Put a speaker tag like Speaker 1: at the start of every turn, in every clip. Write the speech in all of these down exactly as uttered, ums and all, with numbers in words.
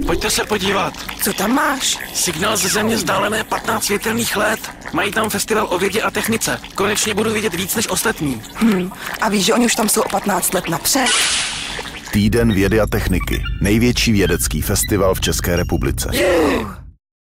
Speaker 1: Pojďte se podívat.
Speaker 2: Co tam máš?
Speaker 1: Signál ze Země vzdálené patnáct světelných let. Mají tam festival o vědě a technice. Konečně budu vidět víc než ostatní.
Speaker 2: Hm. A víš, že oni už tam jsou o patnáct let napřed?
Speaker 3: Týden vědy a techniky. Největší vědecký festival v České republice.
Speaker 2: Yeah.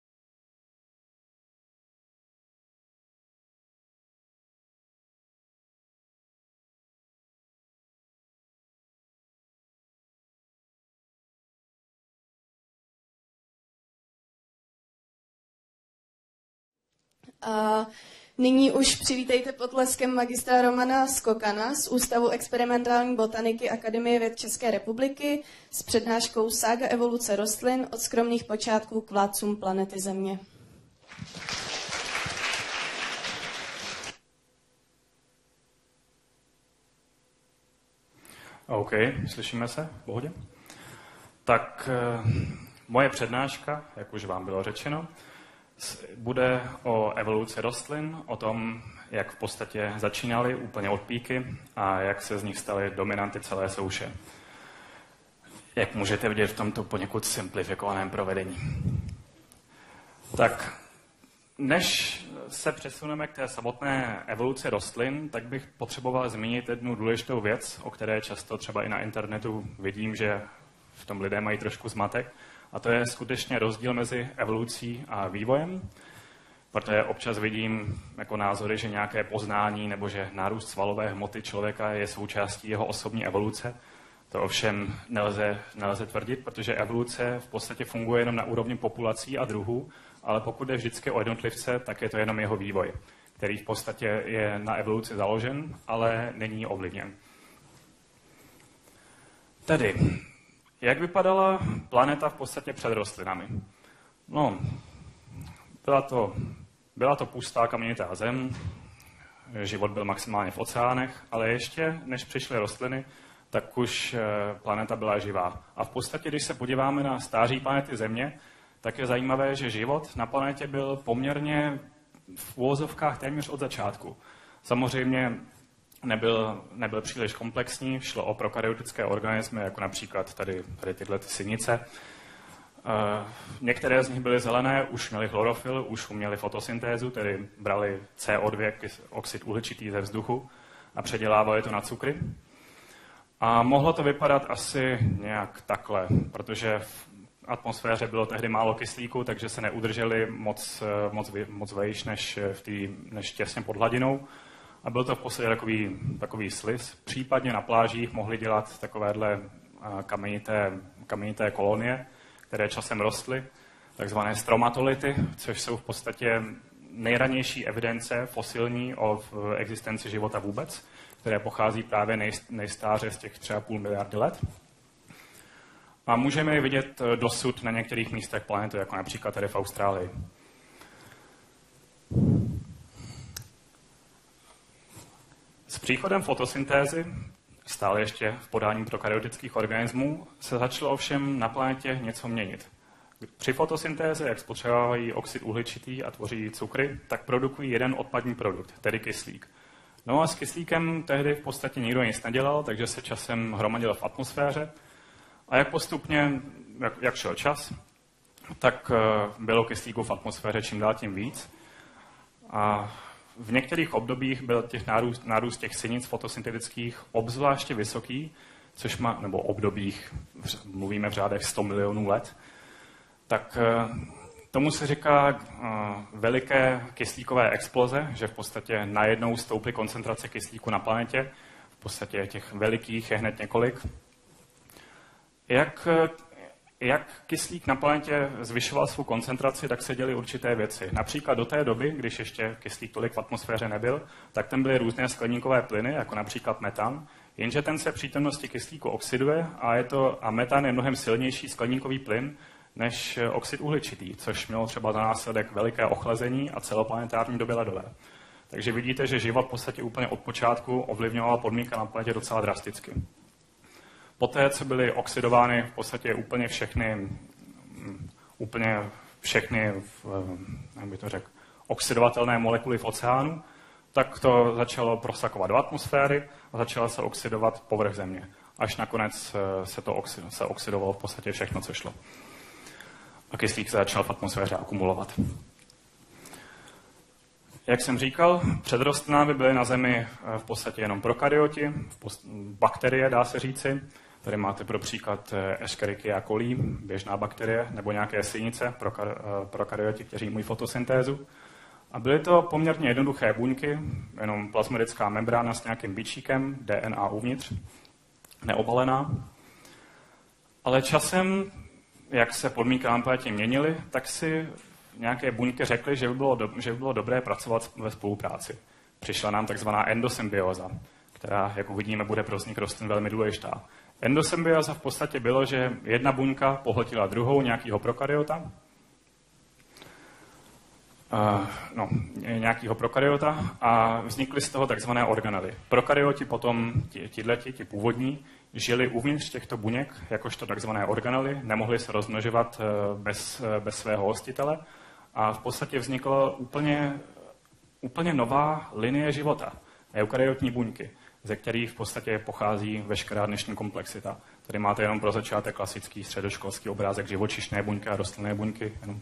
Speaker 4: A nyní už přivítejte potleskem magistra Romana Skokana z Ústavu experimentální botaniky Akademie věd České republiky s přednáškou Sága evoluce rostlin od skromných počátků k vládcům planety Země.
Speaker 5: OK, slyšíme se? V pohodě? Tak moje přednáška, jak už vám bylo řečeno, bude o evoluci rostlin, o tom, jak v podstatě začínaly úplně od píky a jak se z nich staly dominanty celé souše. Jak můžete vidět v tomto poněkud simplifikovaném provedení. Tak, než se přesuneme k té samotné evoluci rostlin, tak bych potřeboval zmínit jednu důležitou věc, o které často třeba i na internetu vidím, že v tom lidé mají trošku zmatek. A to je skutečně rozdíl mezi evolucí a vývojem, protože občas vidím jako názory, že nějaké poznání nebo že nárůst svalové hmoty člověka je součástí jeho osobní evoluce. To ovšem nelze, nelze tvrdit, protože evoluce v podstatě funguje jenom na úrovni populací a druhů, ale pokud je vždycky o jednotlivce, tak je to jenom jeho vývoj, který v podstatě je na evoluci založen, ale není ovlivněn. Tedy, jak vypadala planeta v podstatě před rostlinami? No, byla to, byla to pustá kamenitá zem, život byl maximálně v oceánech, ale ještě než přišly rostliny, tak už planeta byla živá. A v podstatě, když se podíváme na stáří planety Země, tak je zajímavé, že život na planetě byl poměrně v uvozovkách téměř od začátku. Samozřejmě Nebyl, nebyl příliš komplexní, šlo o prokaryotické organismy, jako například tady, tady tyhle ty sinice. E, některé z nich byly zelené, už měly chlorofyl, už uměly fotosyntézu, tedy brali C O dva, oxid uhličitý ze vzduchu, a předělávali to na cukry. A mohlo to vypadat asi nějak takhle, protože v atmosféře bylo tehdy málo kyslíku, takže se neudrželi moc, moc, moc vejš než, v tý, než těsně pod hladinou. A byl to v podstatě takový, takový sliz. Případně na plážích mohli dělat takovéhle kamenité, kamenité kolonie, které časem rostly, takzvané stromatolity, což jsou v podstatě nejranější evidence fosilní o existenci života vůbec, které pochází právě nej, nejstáře z těch třeba půl miliardy let. A můžeme je vidět dosud na některých místech planety, jako například tady v Austrálii. S příchodem fotosyntézy, stále ještě v podání prokaryotických organismů, se začalo ovšem na planetě něco měnit. Při fotosyntéze, jak spotřebovávají oxid uhličitý a tvoří cukry, tak produkují jeden odpadní produkt, tedy kyslík. No a s kyslíkem tehdy v podstatě nikdo nic nedělal, takže se časem hromadil v atmosféře. A jak postupně, jak, jak šel čas, tak bylo kyslíku v atmosféře čím dál tím víc. A v některých obdobích byl těch nárůst, nárůst těch sinic fotosyntetických obzvláště vysoký, což má, nebo obdobích, mluvíme v řádech sto milionů let, tak tomu se říká veliké kyslíkové exploze, že v podstatě najednou stouply koncentrace kyslíku na planetě, v podstatě těch velikých je hned několik. Jak, jak kyslík na planetě zvyšoval svou koncentraci, tak se děly určité věci. Například do té doby, když ještě kyslík tolik v atmosféře nebyl, tak tam byly různé skleníkové plyny, jako například metan, jenže ten se v přítomnosti kyslíku oxiduje a, je to, a metan je mnohem silnější skleníkový plyn než oxid uhličitý, což mělo třeba za následek veliké ochlazení a celoplanetární doby ledové. Takže vidíte, že život v podstatě úplně od počátku ovlivňoval podmínky na planetě docela drasticky. Poté, co byly oxidovány v podstatě úplně všechny, úplně všechny jak bych to řekl, oxidovatelné molekuly v oceánu, tak to začalo prosakovat do atmosféry a začalo se oxidovat povrch Země. Až nakonec se to oxid, se oxidovalo v podstatě všechno, co šlo. a kyslík se začal v atmosféře akumulovat. Jak jsem říkal, před rostlinami byly na Zemi v podstatě jenom prokaryoti, bakterie, dá se říci. Tady máte pro příklad Escherichia coli, běžná bakterie, nebo nějaké sinice, prokaryoti, kteří mají fotosyntézu. A byly to poměrně jednoduché buňky, jenom plazmidická membrána s nějakým bičíkem, D N A uvnitř, neobalená. Ale časem, jak se podmínky na planetě měnily, tak si nějaké buňky řekly, že by bylo, do, že by bylo dobré pracovat ve spolupráci. Přišla nám takzvaná endosymbióza, která, jak uvidíme, bude pro vznik rostlin velmi důležitá. Endosymbióza v podstatě bylo, že jedna buňka pohltila druhou nějakého prokaryota, uh, no, nějakého prokaryota a vznikly z toho takzvané organely. Prokaryoti potom, tihleti, ti původní, žili uvnitř těchto buněk, jakožto takzvané organely, nemohli se rozmnožovat bez, bez svého hostitele a v podstatě vznikla úplně, úplně nová linie života, eukaryotní buňky, ze kterých v podstatě pochází veškerá dnešní komplexita. Tady máte jenom pro začátek klasický středoškolský obrázek živočišné buňky a rostlinné buňky. Jenom.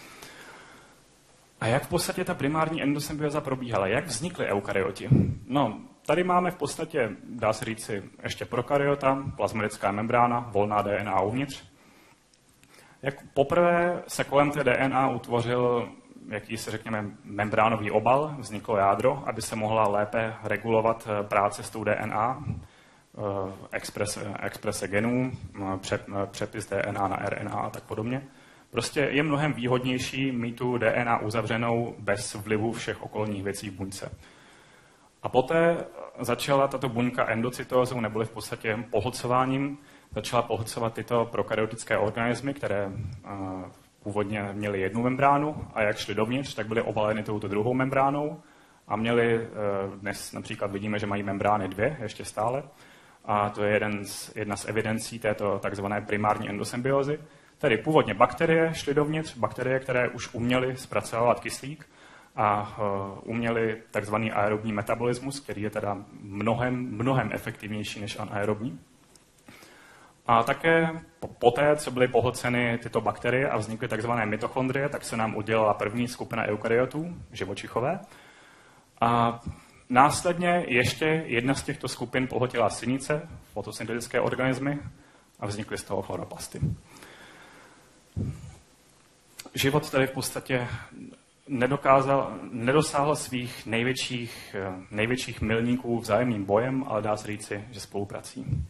Speaker 5: A jak v podstatě ta primární endosymbióza probíhala? Jak vznikly eukaryoti? No, tady máme v podstatě, dá se říci, ještě prokaryota, plazmidická membrána, volná D N A uvnitř. Jak poprvé se kolem té D N A utvořil jakýsi, řekněme, membránový obal, vzniklo jádro, aby se mohla lépe regulovat práce s tou D N A, exprese, exprese genů, přepis D N A na R N A a tak podobně. Prostě je mnohem výhodnější mít tu D N A uzavřenou bez vlivu všech okolních věcí v buňce. A poté začala tato buňka endocytózou, neboli v podstatě pohlcováním, začala pohlcovat tyto prokaryotické organismy, které původně měly jednu membránu a jak šly dovnitř, tak byly obaleny touto druhou membránou a měly, dnes například vidíme, že mají membrány dvě ještě stále a to je jeden z, jedna z evidencí této takzvané primární endosymbiózy. Tedy původně bakterie šly dovnitř, bakterie, které už uměly zpracovávat kyslík a uměly takzvaný aerobní metabolismus, který je teda mnohem, mnohem efektivnější než anaerobní. A také poté, co byly pohlceny tyto bakterie a vznikly takzvané mitochondrie, tak se nám udělala první skupina eukaryotů, živočichové. A následně ještě jedna z těchto skupin pohltila sinice, fotosyntetické organismy, a vznikly z toho chloroplasty. Život tady v podstatě nedokázal, nedosáhl svých největších, největších milníků vzájemným bojem, ale dá se říci, že spoluprací.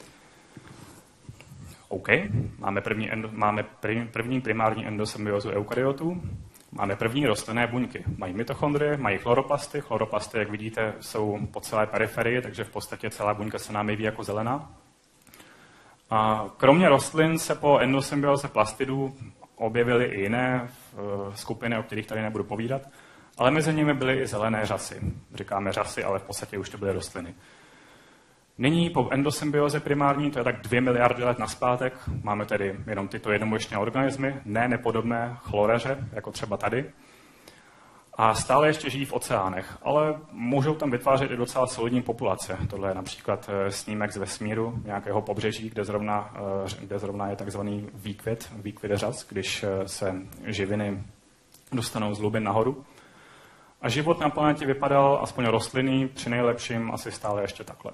Speaker 5: OK, máme první, endo, máme první primární endosymbiózu eukaryotů, máme první rostlinné buňky. Mají mitochondrie, mají chloroplasty. Chloroplasty, jak vidíte, jsou po celé periferii, takže v podstatě celá buňka se nám jeví jako zelená. A kromě rostlin se po endosymbióze plastidů objevily i jiné skupiny, o kterých tady nebudu povídat, ale mezi nimi byly i zelené řasy. Říkáme řasy, ale v podstatě už to byly rostliny. Nyní po endosymbióze primární, to je tak dvě miliardy let nazpátek, máme tedy jenom tyto jednobuněčné organismy, ne nepodobné chloreře, jako třeba tady. A stále ještě žijí v oceánech, ale můžou tam vytvářet i docela solidní populace. Tohle je například snímek z vesmíru, nějakého pobřeží, kde zrovna, kde zrovna je takzvaný výkvět, výkvět řas, když se živiny dostanou z hlubin nahoru. A život na planetě vypadal aspoň rostlinný, při nejlepším asi stále ještě takhle.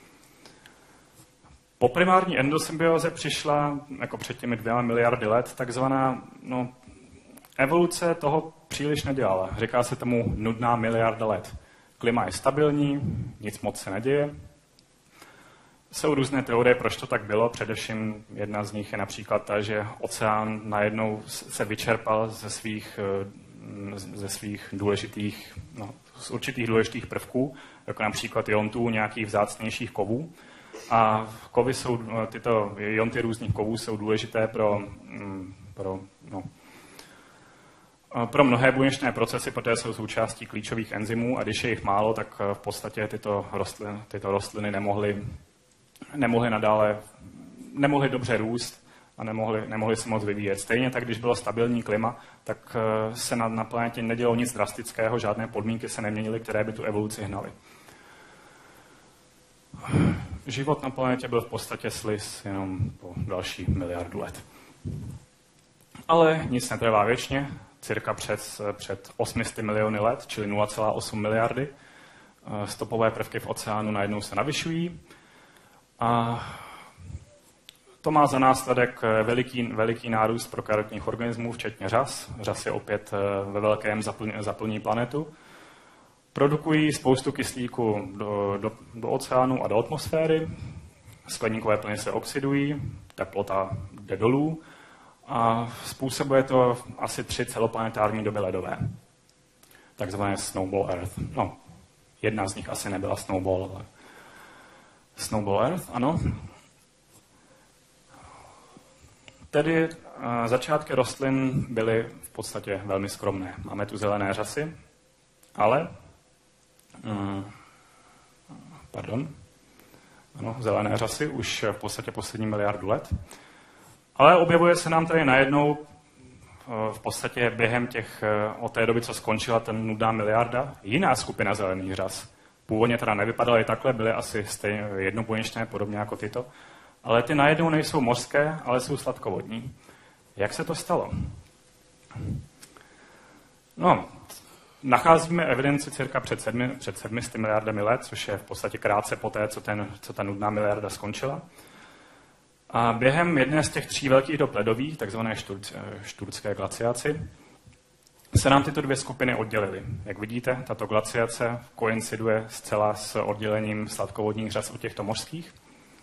Speaker 5: Po primární endosymbióze přišla, jako před těmi dvěma miliardy let, takzvaná no, evoluce toho příliš nedělala. Říká se tomu nudná miliarda let. Klima je stabilní, nic moc se neděje. Jsou různé teorie, proč to tak bylo. Především jedna z nich je například ta, že oceán najednou se vyčerpal ze svých, ze svých důležitých, no, z určitých důležitých prvků, jako například iontů nějakých vzácnějších kovů. A kovy jsou, tyto ionty různých kovů jsou důležité pro, pro, no, pro mnohé buněčné procesy, protože jsou součástí klíčových enzymů a když je jich málo, tak v podstatě tyto rostliny, tyto rostliny nemohly, nemohly nadále nemohly dobře růst a nemohly, nemohly se moc vyvíjet. Stejně tak, když bylo stabilní klima, tak se na, na planetě nedělo nic drastického, žádné podmínky se neměnily, které by tu evoluci hnaly. Život na planetě byl v podstatě sliz jenom po další miliardu let. Ale nic netrvá věčně, cirka před, před osmi sty miliony let, čili nula celá osm miliardy. Stopové prvky v oceánu najednou se navyšují a to má za následek veliký, veliký nárůst prokaryotních organismů, včetně řas. Řasy opět ve velkém zaplní, zaplní planetu. Produkují spoustu kyslíku do, do, do oceánu a do atmosféry. Skleníkové plyny se oxidují, teplota jde dolů a způsobuje to asi tři celoplanetární doby ledové. Takzvané Snowball Earth. No, jedna z nich asi nebyla Snowball, ale Snowball Earth, ano. Tedy začátky rostlin byly v podstatě velmi skromné. Máme tu zelené řasy, ale pardon, ano, zelené řasy už v podstatě poslední miliardu let. Ale objevuje se nám tady najednou v podstatě během těch, od té doby, co skončila ten nudná miliarda, jiná skupina zelených řas. Původně teda nevypadaly takhle, byly asi stejně jednobuněčné, podobně jako tyto. Ale ty najednou nejsou mořské, ale jsou sladkovodní. Jak se to stalo? No, nacházíme evidenci cirka před sedmi, před sedmi sty miliardami let, což je v podstatě krátce poté, co, ten, co ta nudná miliarda skončila. A během jedné z těch tří velkých dob ledových, takzvané šturdské glaciaci, se nám tyto dvě skupiny oddělily. Jak vidíte, tato glaciace koinciduje zcela s oddělením sladkovodních řas od těchto mořských.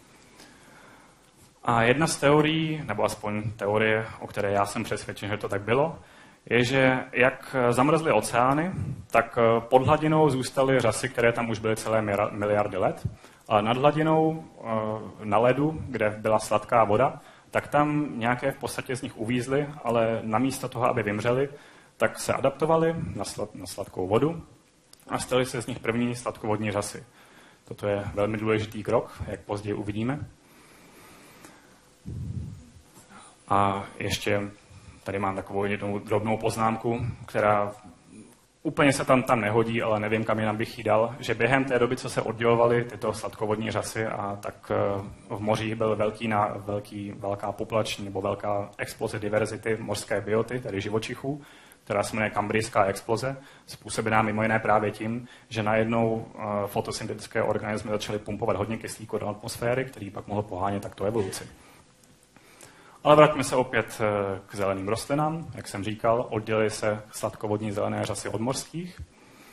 Speaker 5: A jedna z teorií, nebo aspoň teorie, o které já jsem přesvědčen, že to tak bylo, je, že jak zamrzly oceány, tak pod hladinou zůstaly řasy, které tam už byly celé miliardy let, ale nad hladinou na ledu, kde byla sladká voda, tak tam nějaké v podstatě z nich uvízly, ale namísto toho, aby vymřely, tak se adaptovaly na, slad, na sladkou vodu a staly se z nich první sladkovodní řasy. Toto je velmi důležitý krok, jak později uvidíme. A ještě tady mám takovou jednou drobnou poznámku, která úplně se tam, tam nehodí, ale nevím, kam jinam bych jí dal, že během té doby, co se oddělovaly tyto sladkovodní řasy, a tak v moři byl velký, velký, velká populační nebo velká exploze diverzity mořské bioty, tedy živočichů, která se jmenuje kambrijská exploze, způsobená mimo jiné právě tím, že najednou fotosyntetické organismy začaly pumpovat hodně kyslíku do atmosféry, který pak mohl pohánět takto evoluci. Ale vraťme se opět k zeleným rostlinám. Jak jsem říkal, oddělily se sladkovodní zelené řasy od mořských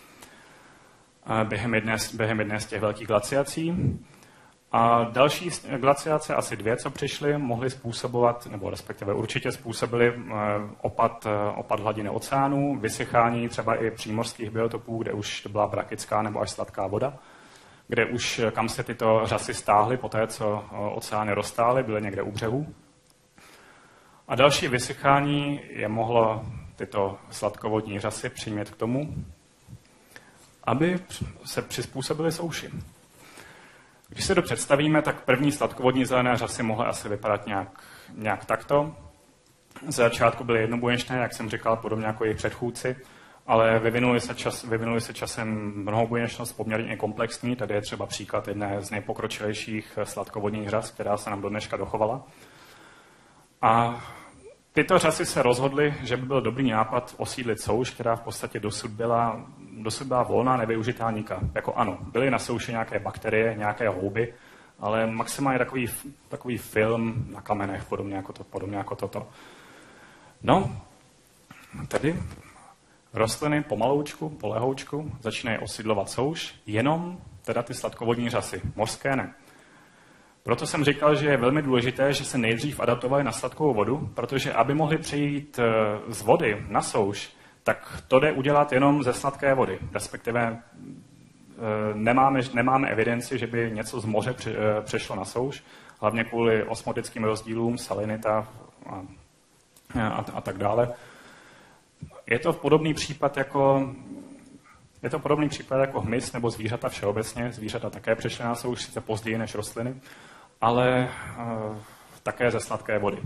Speaker 5: během jedné, během jedné z těch velkých glaciací. A další glaciace, asi dvě, co přišly, mohly způsobovat, nebo respektive určitě způsobily opad, opad hladiny oceánů, vysychání třeba i přímořských biotopů, kde už to byla brakická nebo až sladká voda, kde už kam se tyto řasy stáhly po té, co oceány roztály, byly někde u břehu. A další vysychání je mohlo tyto sladkovodní řasy přimět k tomu, aby se přizpůsobily souši. Když se to představíme, tak první sladkovodní zelené řasy mohly asi vypadat nějak, nějak takto. Z začátku byly jednobuněčné, jak jsem říkal, podobně jako jejich předchůdci, ale vyvinuli se, čas, vyvinuli se časem mnohobuněčnost poměrně komplexní. Tady je třeba příklad jedné z nejpokročilejších sladkovodních řas, která se nám do dneška dochovala. A tyto řasy se rozhodly, že by byl dobrý nápad osídlit souš, která v podstatě dosud byla, dosud byla volná, nevyužitá nikam. Jako ano, byly na souši nějaké bakterie, nějaké houby, ale maximálně takový, takový film na kamenech, podobně jako, to, podobně jako toto. No, tedy rostliny pomaloučku, polehoučku začínají osídlovat souš, jenom teda ty sladkovodní řasy, mořské ne. Proto jsem říkal, že je velmi důležité, že se nejdřív adaptovali na sladkou vodu, protože aby mohli přejít z vody na souš, tak to jde udělat jenom ze sladké vody. Respektive nemáme, nemáme evidenci, že by něco z moře přešlo na souš, hlavně kvůli osmotickým rozdílům, salinita a, a, a tak dále. Je to podobný případ jako... Je to podobný případ jako hmyz nebo zvířata všeobecně. Zvířata také přešly na souš, sice později než rostliny, ale uh, také ze sladké vody.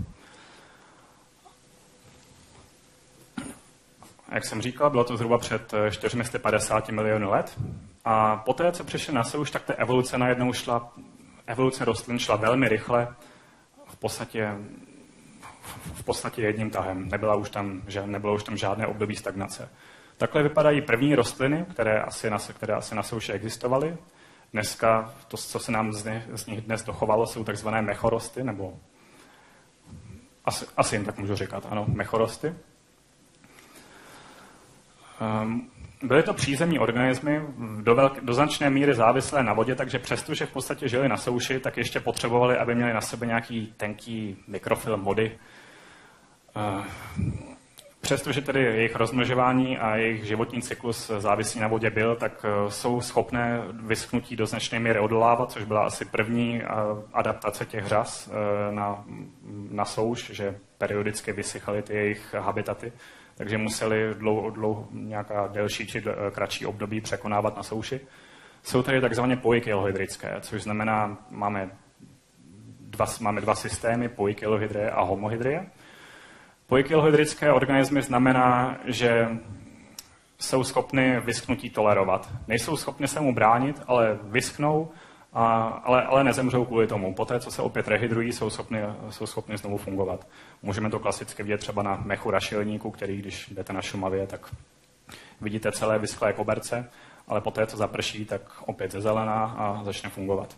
Speaker 5: Jak jsem říkal, bylo to zhruba před čtyři sta padesáti miliony let. A poté, co přišli na souš, tak ta evoluce najednou šla, evoluce rostlin šla velmi rychle. V podstatě v podstatě jedním tahem. Nebyla už tam, že nebylo už tam žádné období stagnace. Takhle vypadají první rostliny, které asi na, které asi na souši existovaly. Dneska to, co se nám z nich, z nich dnes dochovalo, jsou takzvané mechorosty, nebo asi, asi jim tak můžu říkat, ano, mechorosty. Um, Byly to přízemní organismy do, velk, do značné míry závislé na vodě, takže přestože v podstatě žili na souši, tak ještě potřebovali, aby měli na sebe nějaký tenký mikrofilm vody. Přestože tedy jejich rozmnožování a jejich životní cyklus závislý na vodě byl, tak jsou schopné vyschnutí do značné míry odolávat, což byla asi první adaptace těch řas na, na souš, že periodicky vysychaly ty jejich habitaty. Takže museli dlouho, dlouho, nějaká delší či kratší období překonávat na souši. Jsou tady takzvané poikilohydrické, což znamená, máme dva, máme dva systémy, poikilohydrie a homohydrie. Poikilohydrické organismy znamená, že jsou schopny vyschnutí tolerovat. Nejsou schopny se mu bránit, ale vyschnou, a, ale, ale nezemřou kvůli tomu. Poté, co se opět rehydrují, jsou schopny, jsou schopny znovu fungovat. Můžeme to klasicky vidět třeba na mechu rašelníku, který, když jdete na Šumavě, tak vidíte celé vyschlé koberce, ale poté, co zaprší, tak opět zezelená a začne fungovat.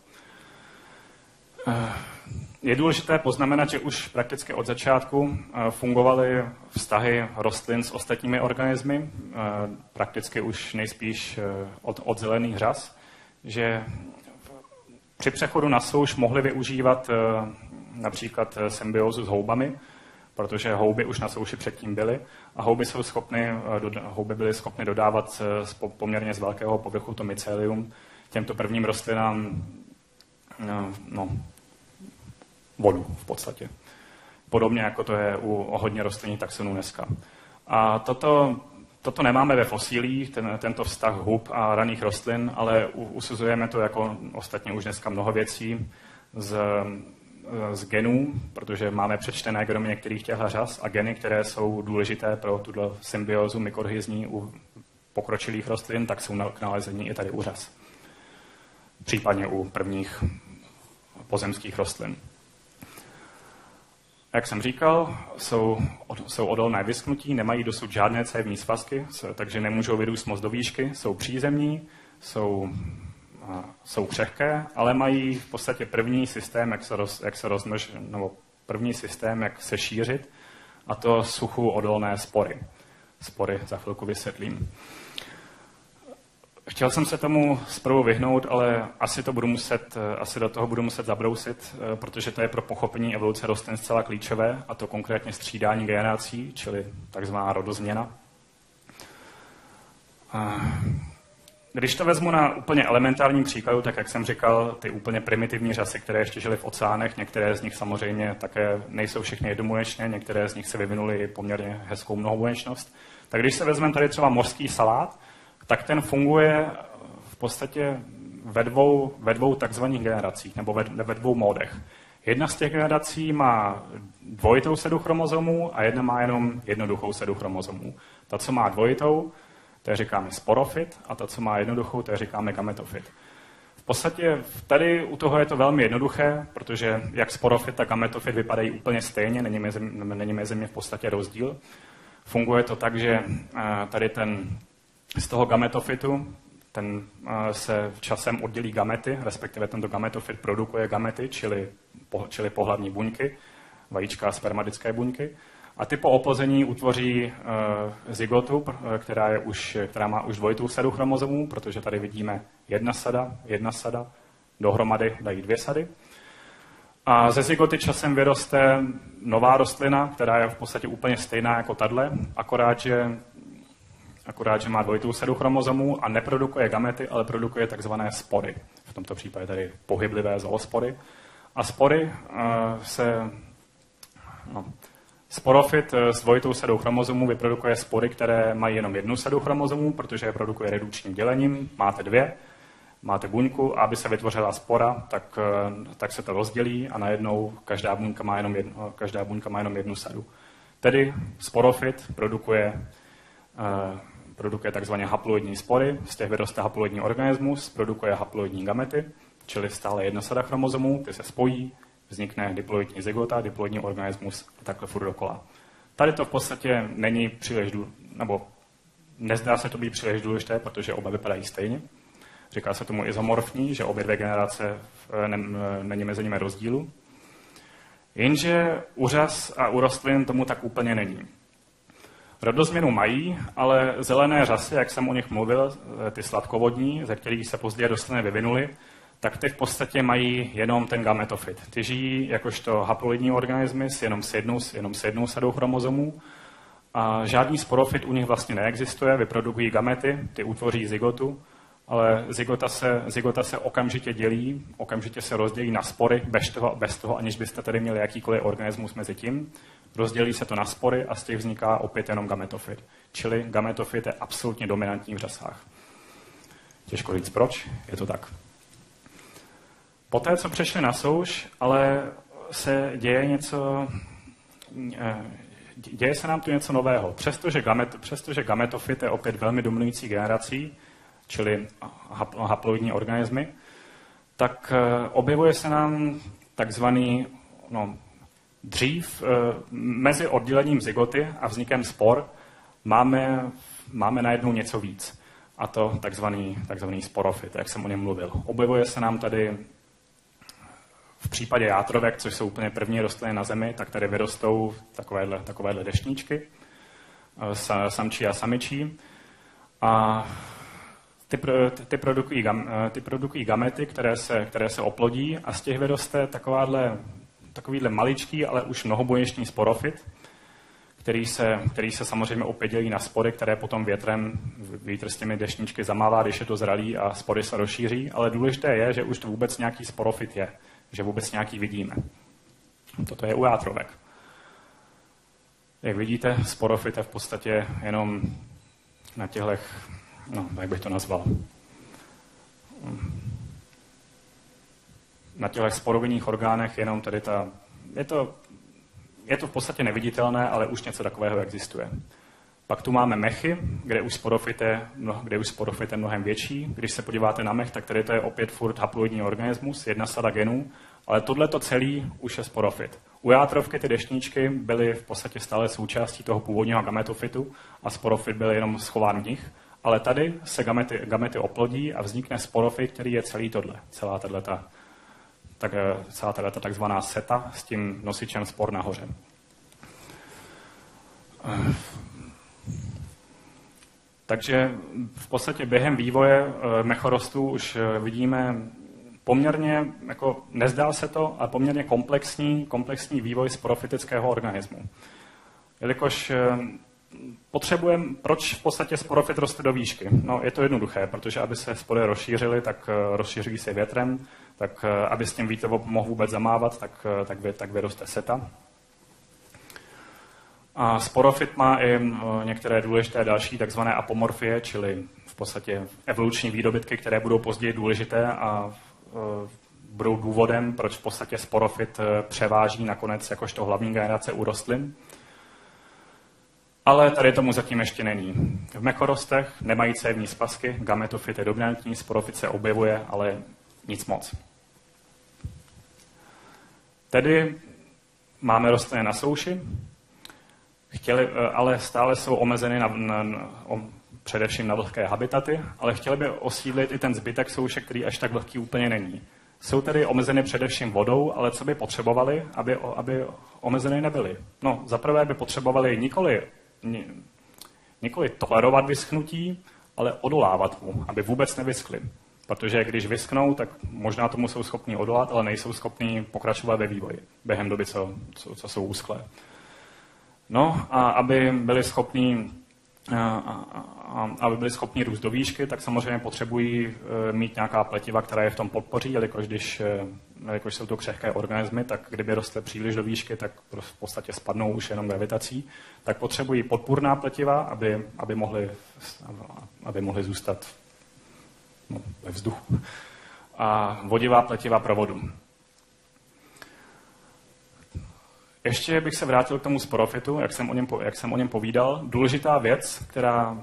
Speaker 5: Je důležité poznamenat, že už prakticky od začátku fungovaly vztahy rostlin s ostatními organismy, prakticky už nejspíš od, od zelených řas, že při přechodu na souš mohli využívat například symbiózu s houbami, protože houby už na souši předtím byly a houby, jsou schopny, houby byly schopny dodávat z poměrně z velkého povrchu to mycelium těmto prvním rostlinám no, vodu v podstatě. Podobně jako to je u hodně rostlinných taxonů dneska. A toto, toto nemáme ve fosílích, ten, tento vztah hub a raných rostlin, ale usuzujeme to jako ostatně už dneska mnoho věcí z, z genů, protože máme přečtené genomy některých těchto řas a geny, které jsou důležité pro tuto symbiózu mykorhizní u pokročilých rostlin, tak jsou k nalezení i tady u řas. Případně u prvních pozemských rostlin. Jak jsem říkal, jsou, jsou odolné vyschnutí, nemají dosud žádné cévní svazky, takže nemůžou vyrůst moc do výšky, jsou přízemní, jsou, jsou křehké, ale mají v podstatě první systém, jak se, roz, jak se rozmnož, nebo první systém, jak se šířit, a to suchu odolné spory. Spory za chvilku vysvětlím. Chtěl jsem se tomu zprvu vyhnout, ale asi, to budu muset, asi do toho budu muset zabrousit, protože to je pro pochopení evoluce rostlin zcela klíčové, a to konkrétně střídání generací, čili takzvaná rodozměna. Když to vezmu na úplně elementárním příkladu, tak jak jsem říkal, ty úplně primitivní řasy, které ještě žily v oceánech, některé z nich samozřejmě také nejsou všechny jednobuněčné, některé z nich se vyvinuly poměrně hezkou mnohobuněčnost. Tak když se vezmeme tady třeba mořský salát, tak ten funguje v podstatě ve dvou, ve dvou takzvaných generacích, nebo ve, ve dvou módech. Jedna z těch generací má dvojitou sadu chromozomů a jedna má jenom jednoduchou sadu chromozomů. Ta, co má dvojitou, to je říkáme sporofit, a ta, co má jednoduchou, to je říkáme gametofit. V podstatě tady u toho je to velmi jednoduché, protože jak sporofit, tak gametofit vypadají úplně stejně, není mezi, není mezi ně v podstatě rozdíl. Funguje to tak, že tady ten z toho gametofitu ten se časem oddělí gamety, respektive tento gametofit produkuje gamety, čili, čili pohlavní buňky, vajíčka a spermatické buňky. A ty po oplození utvoří uh, zygotu, která, je už, která má už dvojitou sadu chromozomů, protože tady vidíme jedna sada, jedna sada, dohromady dají dvě sady. A ze zygoty časem vyroste nová rostlina, která je v podstatě úplně stejná jako tahle, akorát, že akorát, že má dvojitou sadu chromozomů a neprodukuje gamety, ale produkuje takzvané spory. V tomto případě tady pohyblivé zoospory. A spory uh, se... No, sporofit s dvojitou sadou chromozomů vyprodukuje spory, které mají jenom jednu sadu chromozomů, protože je produkuje redukčním dělením. Máte dvě, máte buňku, a aby se vytvořila spora, tak, tak se to rozdělí a najednou každá buňka má jenom jednu, každá buňka má jenom jednu sadu. Tedy sporofit produkuje uh, produkuje takzvané haploidní spory, z těch vyroste haploidní organismus, produkuje haploidní gamety, čili stále jedna sada chromozomů, ty se spojí, vznikne diploidní zygota, diploidní organismus a takhle furt dokola. Tady to v podstatě není příliš, nebo nezdá se to být příliš důležité, protože oba vypadají stejně. Říká se tomu izomorfní, že obě dvě generace ne, není mezi nimi rozdílu. Jenže u řas a u rostlin tomu tak úplně není. Rodozměnu mají, ale zelené řasy, jak jsem o nich mluvil, ty sladkovodní, ze kterých se později rostliny vyvinuly, tak ty v podstatě mají jenom ten gametofyt. Ty žijí jakožto haploidní organismy s jenom s jednou, jenom s jednou sadou chromozomů a žádný sporofyt u nich vlastně neexistuje, vyprodukují gamety, ty utvoří zygotu, ale zygota se, zygota se okamžitě dělí, okamžitě se rozdělí na spory, bez toho, bez toho, aniž byste tady měli jakýkoliv organismus mezi tím. Rozdělí se to na spory a z těch vzniká opět jenom gametofyt. Čili gametofyt je absolutně dominantní v řasách. Těžko říct proč, je to tak. Poté, co přešli na souš, ale se děje něco, děje se nám tu něco nového. Přestože, gamet, přestože gametofyt je opět velmi dominující generací, čili haploidní organismy, tak objevuje se nám takzvaný, no, dřív mezi oddělením zygoty a vznikem spor máme, máme najednou něco víc. A to takzvaný, takzvaný sporofyt, jak jsem o něm mluvil. Objevuje se nám tady v případě játrovek, což jsou úplně první rostliny na Zemi, tak tady vyrostou takovéhle, takovéhle deštníčky, samčí a samičí. A ty, ty, produkují, ty produkují gamety, které se, které se oplodí a z těch vyroste takováhle, takovýhle maličký, ale už mnohobuněčný sporofyt, který se, který se samozřejmě opět dělí na spory, které potom větrem, vítr s těmi deštníčky zamává, když je to zralý a spory se rozšíří, ale důležité je, že už to vůbec nějaký sporofyt je, že vůbec nějaký vidíme. Toto je u játrovek. Jak vidíte, sporofyt je v podstatě jenom na těchto, no, jak bych to nazval, na těchto sporovinných orgánech jenom tady ta, je to, je to v podstatě neviditelné, ale už něco takového existuje. Pak tu máme mechy, kde už sporofyt je, kde už sporofyt je mnohem větší. Když se podíváte na mech, tak tady to je opět furt haploidní organismus, jedna sada genů, ale tohleto celý už je sporofyt. U játrovky ty deštníčky byly v podstatě stále součástí toho původního gametofytu a sporofyt byl jenom schován v nich, ale tady se gamety, gamety oplodí a vznikne sporofyt, který je celý tohle, celá tato, tak, celá tato takzvaná seta s tím nosičem spor nahoře. Takže v podstatě během vývoje mechorostů už vidíme poměrně, jako nezdá se to, ale poměrně komplexní, komplexní vývoj sporofytického organismu. Jelikož potřebujeme, proč v podstatě sporofyt roste do výšky? No, je to jednoduché, protože aby se spory rozšířily, tak rozšíří se větrem, tak aby s tím vítr mohl vůbec zamávat, tak, tak, vy, tak vyroste seta. A sporofyt má i některé důležité další takzvané apomorfie, čili v podstatě evoluční výdobytky, které budou později důležité a budou důvodem, proč v podstatě sporofyt převáží nakonec jakožto hlavní generace u rostlin. Ale tady tomu zatím ještě není. V mechorostech nemají cévní spasky, gametofyt je dominantní, sporofyt se objevuje, ale nic moc. Tedy máme rostliny na souši, chtěli, ale stále jsou omezeny na, na, na, především na vlhké habitaty, ale chtěli by osídlit i ten zbytek souše, který až tak vlhký úplně není. Jsou tedy omezeny především vodou, ale co by potřebovali, aby, aby omezeny nebyly? No, zaprvé by potřebovali nikoli, nikoli tolerovat vyschnutí, ale odolávat mu, aby vůbec nevyschly. Protože když vyschnou, tak možná tomu jsou schopní odolat, ale nejsou schopní pokračovat ve vývoji během doby, co, co, co jsou úsklé. No a aby byli schopní A, a, a, aby byli schopni růst do výšky, tak samozřejmě potřebují e, mít nějaká pletiva, která je v tom podpoří, jelikož, když, e, jelikož jsou to křehké organismy, tak kdyby rostly příliš do výšky, tak v podstatě spadnou už jenom gravitací, tak potřebují podpůrná pletiva, aby, aby, mohli, aby mohli zůstat no, ve vzduchu. A vodivá pletiva pro vodu. Ještě bych se vrátil k tomu sporofytu, jak jsem o něm, jak jsem o něm povídal. Důležitá věc, která,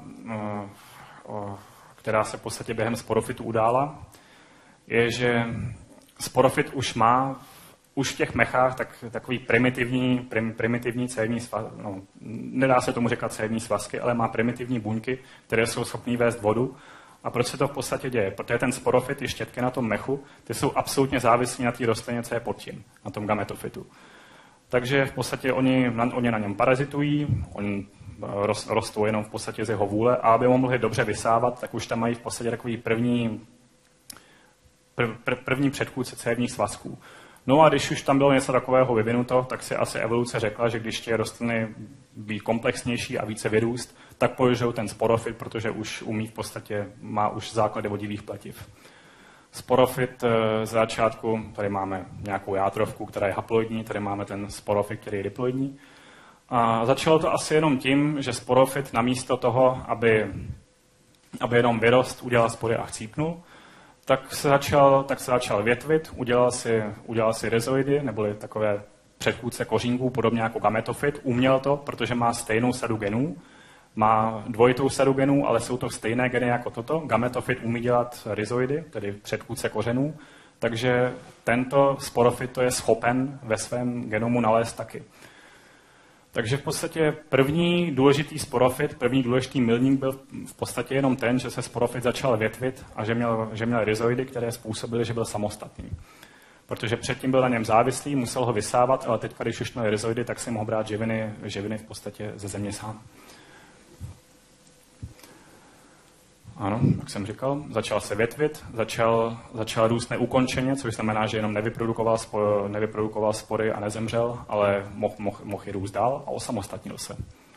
Speaker 5: která se v podstatě během sporofytu udála, je, že sporofyt už má už v těch mechách tak, takový primitivní, prim, primitivní cévní svaz, no, nedá se tomu říkat cévní svazky, ale má primitivní buňky, které jsou schopné vést vodu. A proč se to v podstatě děje? Protože ten sporofyt, ty štětky na tom mechu, ty jsou absolutně závislí na té rostlině, co je pod tím, na tom gametofytu. Takže v podstatě oni na, oni na něm parazitují, oni rost, rostou jenom v podstatě z jeho vůle a aby ho mohli dobře vysávat, tak už tam mají v podstatě takový první, prv, prv, první předchůdce cévních svazků. No a když už tam bylo něco takového vyvinuto, tak si asi evoluce řekla, že když ty rostliny být komplexnější a více vyrůst, tak použijou ten sporofyt, protože už umí v podstatě, má už základy vodivých pletiv. Sporofyt z začátku, tady máme nějakou játrovku, která je haploidní, tady máme ten sporofyt, který je diploidní. A začalo to asi jenom tím, že sporofyt namísto toho, aby, aby jenom vyrost, udělal spory a chcípnul, tak se začal, tak se začal větvit, udělal si, udělal si rhizoidy, neboli takové předchůdce kořínků, podobně jako gametofyt. Uměl to, protože má stejnou sadu genů, má dvojitou sadu genů, ale jsou to stejné geny jako toto. Gametofyt umí dělat rhizoidy, tedy předchůdce kořenů, takže tento sporofyt to je schopen ve svém genomu nalézt taky. Takže v podstatě první důležitý sporofyt, první důležitý milník byl v podstatě jenom ten, že se sporofyt začal větvit a že měl, že měl rhizoidy, které způsobily, že byl samostatný. Protože předtím byl na něm závislý, musel ho vysávat, ale teď, když už měl rhizoidy, tak si mohl brát živiny, živiny v podstatě ze země sám. Ano, jak jsem říkal, začal se větvit, začal, začal růst neukončeně, což znamená, že jenom nevyprodukoval, spor, nevyprodukoval spory a nezemřel, ale mohl, mohl, mohl i růst dál a osamostatnil se.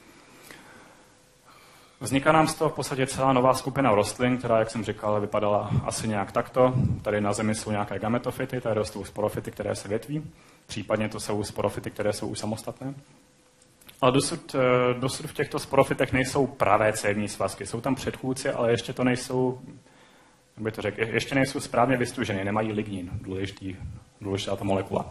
Speaker 5: Vzniká nám z toho v podstatě celá nová skupina rostlin, která, jak jsem říkal, vypadala asi nějak takto. Tady na zemi jsou nějaké gametofyty, tady rostou sporofyty, které se větví, případně to jsou sporofyty, které jsou už samostatné. Ale dosud, dosud v těchto sporofytech nejsou pravé cévní svazky. Jsou tam předchůdci, ale ještě to nejsou, jak by to řekl, ještě nejsou správně vystuženy, nemají lignin, důležitý, důležitá ta molekula.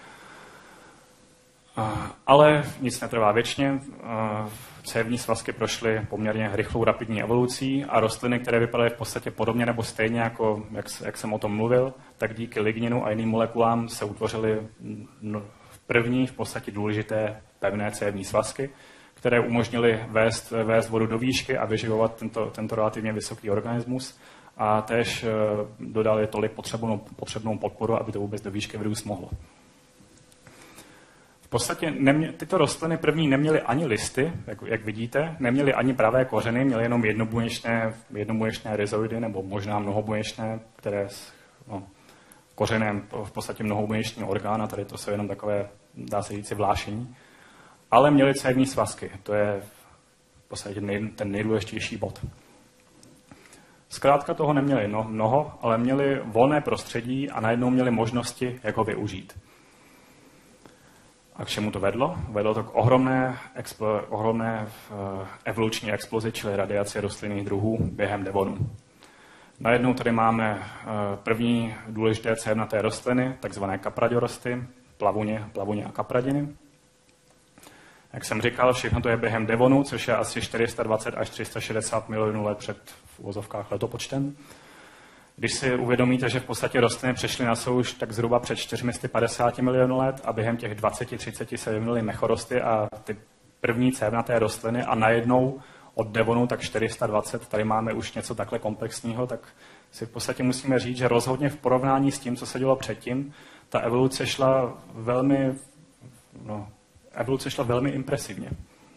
Speaker 5: Ale nic netrvá věčně. Cévní svazky prošly poměrně rychlou rapidní evolucí a rostliny, které vypadaly v podstatě podobně nebo stejně, jako jak, jak jsem o tom mluvil, tak díky ligninu a jiným molekulám se utvořily první v podstatě důležité pevné cévní svazky, které umožnily vést, vést vodu do výšky a vyživovat tento, tento relativně vysoký organismus a též dodali tolik potřebnou, potřebnou podporu, aby to vůbec do výšky vyrůst mohlo. V podstatě nemě, tyto rostliny první neměly ani listy, jak, jak vidíte, neměly ani pravé kořeny, měly jenom jednobuněčné, jednobuněčné rhizoidy nebo možná mnohobuněčné, které no, kořenem v podstatě mnohobuněčný orgán a tady to jsou jenom takové, dá se říct, vlášení. Ale měli cévní svazky, to je v podstatě nej, ten nejdůležitější bod. Zkrátka toho neměli no, mnoho, ale měli volné prostředí a najednou měli možnosti, jak ho využít. A k čemu to vedlo? Vedlo to k ohromné, explo, ohromné evoluční explozi, čili radiaci rostlinných druhů během devonu. Najednou tady máme první důležité cévnaté rostliny, takzvané kapradorosty, plavuně, plavuně a kapradiny. Jak jsem říkal, všechno to je během devonu, což je asi čtyři sta dvacet až tři sta šedesát milionů let před v uvozovkách letopočtem. Když si uvědomíte, že v podstatě rostliny přešly na souš tak zhruba před čtyři sta padesáti milionů let a během těch dvacet třicet se vyvinuly mechorosty a ty první cévnaté rostliny a najednou od devonu tak čtyři sta dvacet, tady máme už něco takhle komplexního, tak si v podstatě musíme říct, že rozhodně v porovnání s tím, co se dělo předtím, ta evoluce šla velmi, no, evoluce šla velmi impresivně.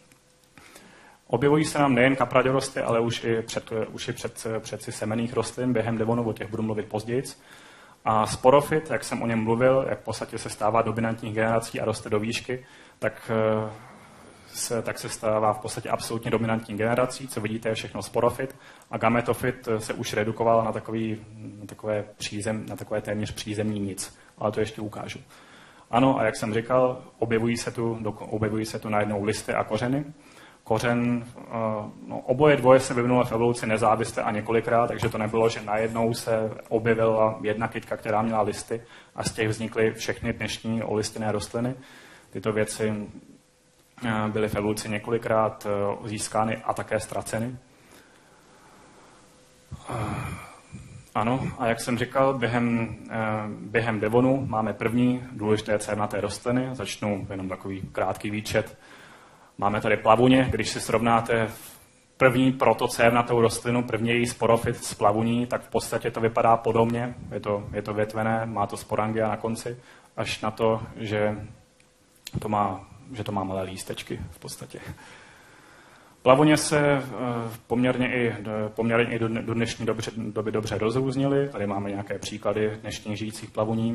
Speaker 5: Objevují se nám nejen kapradorosty, ale už i před, už i před, před semenných rostlin během devonu, o těch budu mluvit později. A sporofyt, jak jsem o něm mluvil, jak v podstatě se stává dominantních generací a roste do výšky, tak se, tak se stává v podstatě absolutně dominantní generací, co vidíte je všechno sporofyt a gametofyt se už redukoval na, takový, na, takové, přízem, na takové téměř přízemní nic, ale to ještě ukážu. Ano, a jak jsem říkal, objevují se tu, objevují se tu najednou listy a kořeny. Kořen, no, oboje dvoje se vyvinulo v evoluci nezávisle a několikrát, takže to nebylo, že najednou se objevila jedna kytka, která měla listy a z těch vznikly všechny dnešní olistinné rostliny. Tyto věci byly v evoluci několikrát získány a také ztraceny. Ano, a jak jsem říkal, během, během devonu máme první důležité cévnaté rostliny. Začnu jenom takový krátký výčet. Máme tady plavuně, když si srovnáte první protocévnatou rostlinu, první její sporofyt z plavuní, tak v podstatě to vypadá podobně. Je to, je to větvené, má to sporangia na konci, až na to, že to má, že to má malé lístečky v podstatě. Plavuně se poměrně i, poměrně i do dnešní dobře, doby dobře rozrůznily. Tady máme nějaké příklady dnešních žijících plavuní.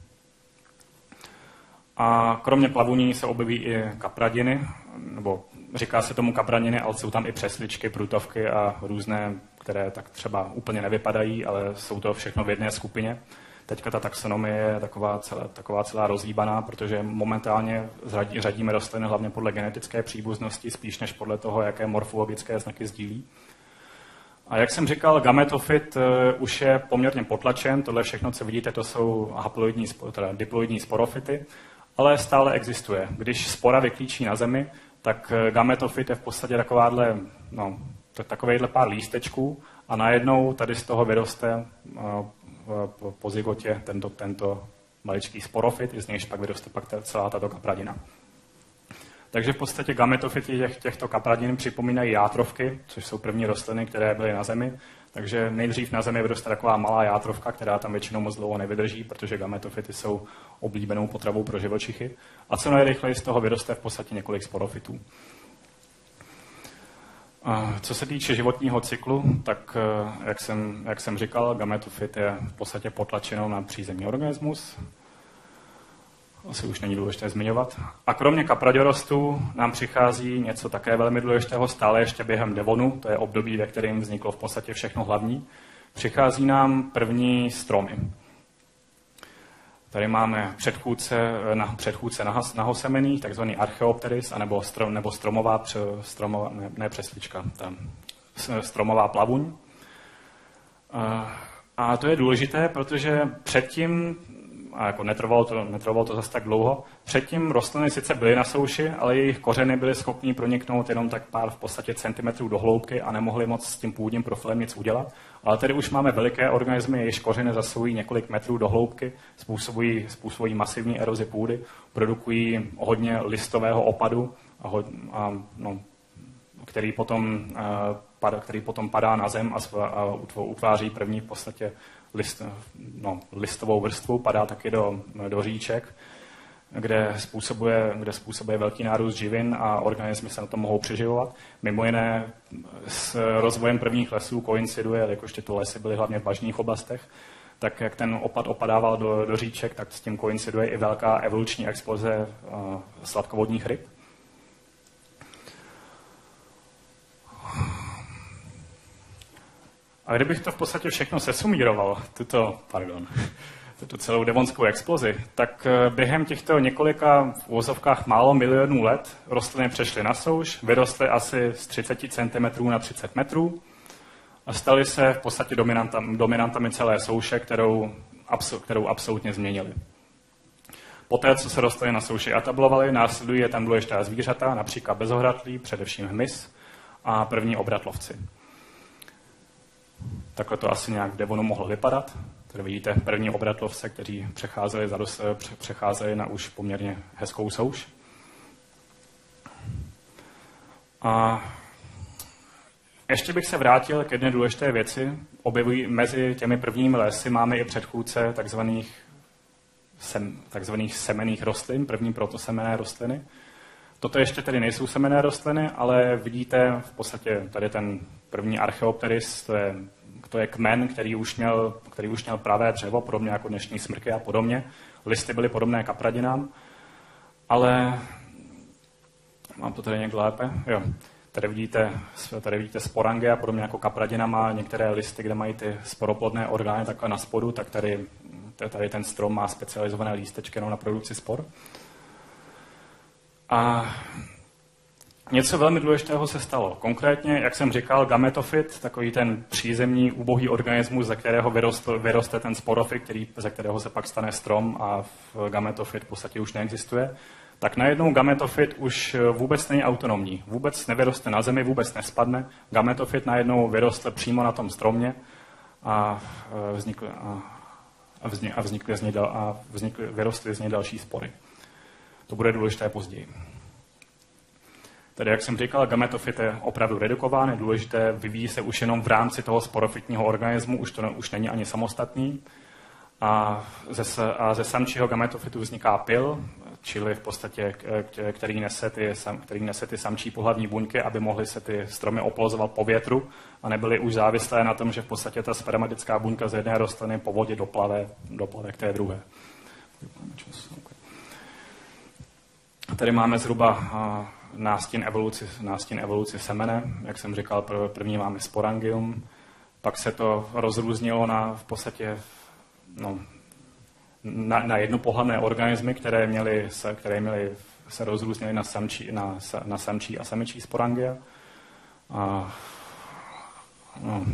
Speaker 5: A kromě plavuní se objeví i kapradiny, nebo říká se tomu kapradiny, ale jsou tam i přesličky, prutovky a různé, které tak třeba úplně nevypadají, ale jsou to všechno v jedné skupině. Teďka ta taxonomie je taková celá, taková celá rozhýbaná, protože momentálně řadíme rostliny hlavně podle genetické příbuznosti, spíš než podle toho, jaké morfologické znaky sdílí. A jak jsem říkal, gametofyt uh, už je poměrně potlačen. Tohle všechno, co vidíte, to jsou haploidní, teda diploidní sporofyty, ale stále existuje. Když spora vyklíčí na zemi, tak gametofyt je v podstatě takováhle, no, takovejhle pár lístečků a najednou tady z toho vyroste uh, po, po zygotě tento, tento maličký sporofyt, i z nějž pak vyroste pak celá tato kapradina. Takže v podstatě gametofyty těch, těchto kapradin připomínají játrovky, což jsou první rostliny, které byly na zemi. Takže nejdřív na zemi vyroste taková malá játrovka, která tam většinou moc dlouho nevydrží, protože gametofyty jsou oblíbenou potravou pro živočichy. A co nejrychleji z toho vyroste v podstatě několik sporofytů. Co se týče životního cyklu, tak jak jsem, jak jsem říkal, gametofyt je v podstatě potlačenou na přízemní organismus. Asi už není důležité zmiňovat. A kromě kapradorostů nám přichází něco také velmi důležitého, stále ještě během devonu, to je období, ve kterém vzniklo v podstatě všechno hlavní. Přichází nám první stromy. Tady máme předchůdce, na, předchůdce nahosemených, takzvaný Archaeopteris, anebo strom, nebo stromová, stromová ne, ne přeslička, tam, stromová plavuň. A to je důležité, protože předtím, a jako netrvalo to, netrvalo to zase tak dlouho, předtím rostliny sice byly na souši, ale jejich kořeny byly schopní proniknout jenom tak pár v podstatě centimetrů do hloubky a nemohli moc s tím původním profilem nic udělat. Ale tady už máme veliké organismy, jejichž kořeny zasahují několik metrů do hloubky, způsobují, způsobují masivní erozi půdy, produkují hodně listového opadu, a ho, a, no, který, potom, a, pad, který potom padá na zem a, a utváří první v podstatě list, no, listovou vrstvu, padá taky do, do říček, kde způsobuje, kde způsobuje velký nárůst živin a organismy se na to mohou přeživovat. Mimo jiné s rozvojem prvních lesů koinciduje, jakož tyto lesy byly hlavně v bažních oblastech, tak jak ten opad opadával do, do říček, tak s tím koinciduje i velká evoluční exploze uh, sladkovodních ryb. A kdybych to v podstatě všechno sesumíroval, tuto, pardon, tuto celou devonskou explozi, tak během těchto několika v uvozovkách málo milionů let rostliny přešly na souš, vyrostly asi z třicet centimetrů na třicet metrů a staly se v podstatě dominantami, dominantami celé souše, kterou, kterou absolutně změnili. Poté, co se rostliny na souši etablovaly, následují je tam důležitá zvířata, například bezohratlí, především hmyz a první obratlovci. Takhle to asi nějak v devonu mohlo vypadat. Tady vidíte první obratlovce, kteří přecházeli, zados, přecházeli na už poměrně hezkou souš. A ještě bych se vrátil k jedné důležité věci. Objevují mezi těmi prvními lesy máme i předchůdce takzvaných, sem, takzvaných semenných rostlin, první protosemenné rostliny. Toto ještě tedy nejsou semenné rostliny, ale vidíte v podstatě tady ten první Archaeopteris, to je, to je kmen, který už, měl, který už měl pravé dřevo, podobně jako dnešní smrky a podobně. Listy byly podobné kapradinám, ale mám to tady někde lépe? Jo. Tady vidíte, tady vidíte sporangia, podobně jako kapradina má některé listy, kde mají ty sporoplodné orgány takhle na spodu, tak tady, tady ten strom má specializované lístečky na produkci spor. A něco velmi důležitého se stalo. Konkrétně, jak jsem říkal, gametofyt, takový ten přízemní ubohý organismus, ze kterého vyrostl, vyroste ten sporofyt, který, ze kterého se pak stane strom a v gametofyt v podstatě už neexistuje, tak najednou gametofyt už vůbec není autonomní. Vůbec nevyroste na zemi, vůbec nespadne. Gametofyt najednou vyrostl přímo na tom stromě a vznikly, a, a vznikly, a vznikly, z něj dal, a vznikly, vyrostly z něj další spory. To bude důležité později. Tedy, jak jsem říkal, gametofyt je opravdu redukován, je důležité, vyvíjí se už jenom v rámci toho sporofytního organismu, už to ne, už není ani samostatný. A ze, a ze samčího gametofytu vzniká pil, čili v podstatě, který nese, ty, který nese ty samčí pohlavní buňky, aby mohly se ty stromy oplozovat po větru a nebyly už závislé na tom, že v podstatě ta spermatická buňka z jedné rostliny po vodě doplave, doplave k té druhé. Tady máme zhruba nástin evoluci, nástin evoluci semene. Jak jsem říkal, první máme sporangium, pak se to rozrůznilo na v podstatě no, na, na jednopohlavné organismy, které měly se, které měly se rozrůznily na samčí, na, na samčí a samičí sporangia. A, no.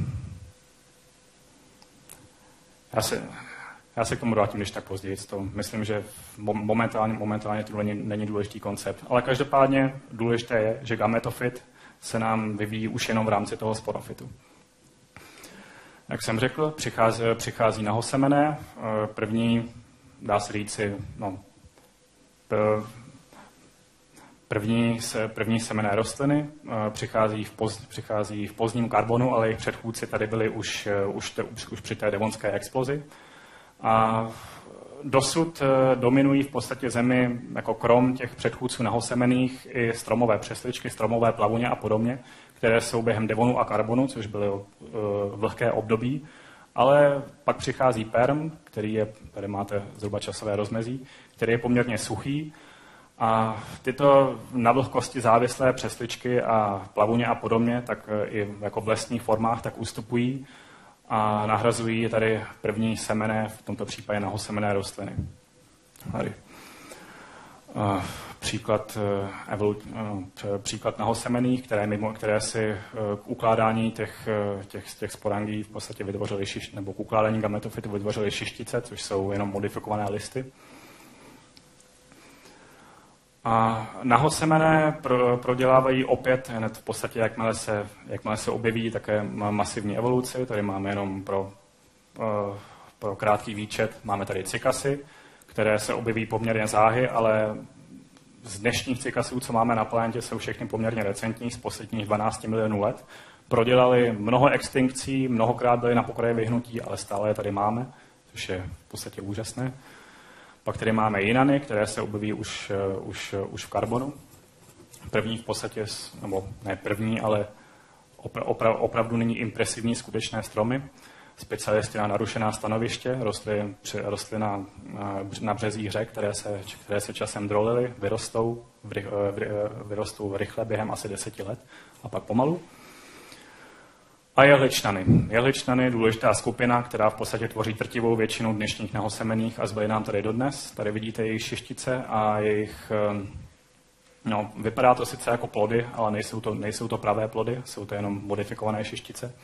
Speaker 5: Já se, já se k tomu vrátím, když tak později. To myslím, že momentálně, momentálně to není, není důležitý koncept. Ale každopádně důležité je, že gametofyt se nám vyvíjí už jenom v rámci toho sporofytu. Jak jsem řekl, přichází, přichází nahosemené. První, dá se říci, no, první, první semenné rostliny přichází v, poz, přichází v pozdním karbonu, ale jejich předchůdci tady byli už, už, už při té devonské explozi. A dosud dominují v podstatě Zemi jako krom těch předchůdců nahosemených i stromové přesličky, stromové plavuně a podobně, které jsou během devonu a karbonu, což bylo uh, vlhké období, ale pak přichází perm, který je, tady máte zhruba časové rozmezí, který je poměrně suchý a tyto na vlhkosti závislé přesličky a plavuně a podobně, tak i jako v lesních formách, tak ustupují a nahrazují tady první semené, v tomto případě nahosemené rostliny. Tady. Uh, příklad, uh, evolu, uh, příklad nahosemených, které, mimo, které si uh, k ukládání těch, uh, těch, těch sporangí v podstatě vytvořily šiš, nebo k ukládání gametofytu vytvořily šištice, což jsou jenom modifikované listy. A nahosemené pro, prodělávají opět hned v podstatě, jakmile se, jakmile se objeví také masivní evoluci. Tady máme jenom pro, uh, pro krátký výčet, máme tady cykasy, které se objeví poměrně záhy, ale z dnešních cykasů, co máme na planetě, jsou všechny poměrně recentní, z posledních dvanácti milionů let. Prodělali mnoho extinkcí, mnohokrát byly na pokraji vyhnutí, ale stále je tady máme, což je v podstatě úžasné. Pak tady máme jinany, které se objeví už, už, už v karbonu. První v podstatě, nebo ne první, ale opra, opra, opravdu nyní impresivní skutečné stromy. Specialisty na narušená stanoviště, rostly, rostly na, na březích řek, které se, které se časem drolily, vyrostou, vry, vry, vyrostou rychle během asi deseti let a pak pomalu. A jehličnany. Jehličnany je důležitá skupina, která v podstatě tvoří drtivou většinu dnešních nahosemených a zbyly nám tady dodnes. Tady vidíte jejich šištice a jejich... No, vypadá to sice jako plody, ale nejsou to, nejsou to pravé plody, jsou to jenom modifikované šištice.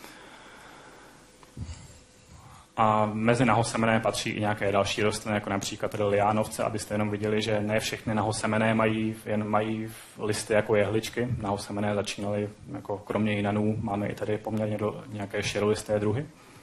Speaker 5: A mezi nahosemené patří i nějaké další rostliny, jako například tady liánovce, abyste jenom viděli, že ne všechny nahosemené mají, jen mají listy jako jehličky. Nahosemené začínaly, jako kromě jinanů, máme i tady poměrně do nějaké širolisté druhy.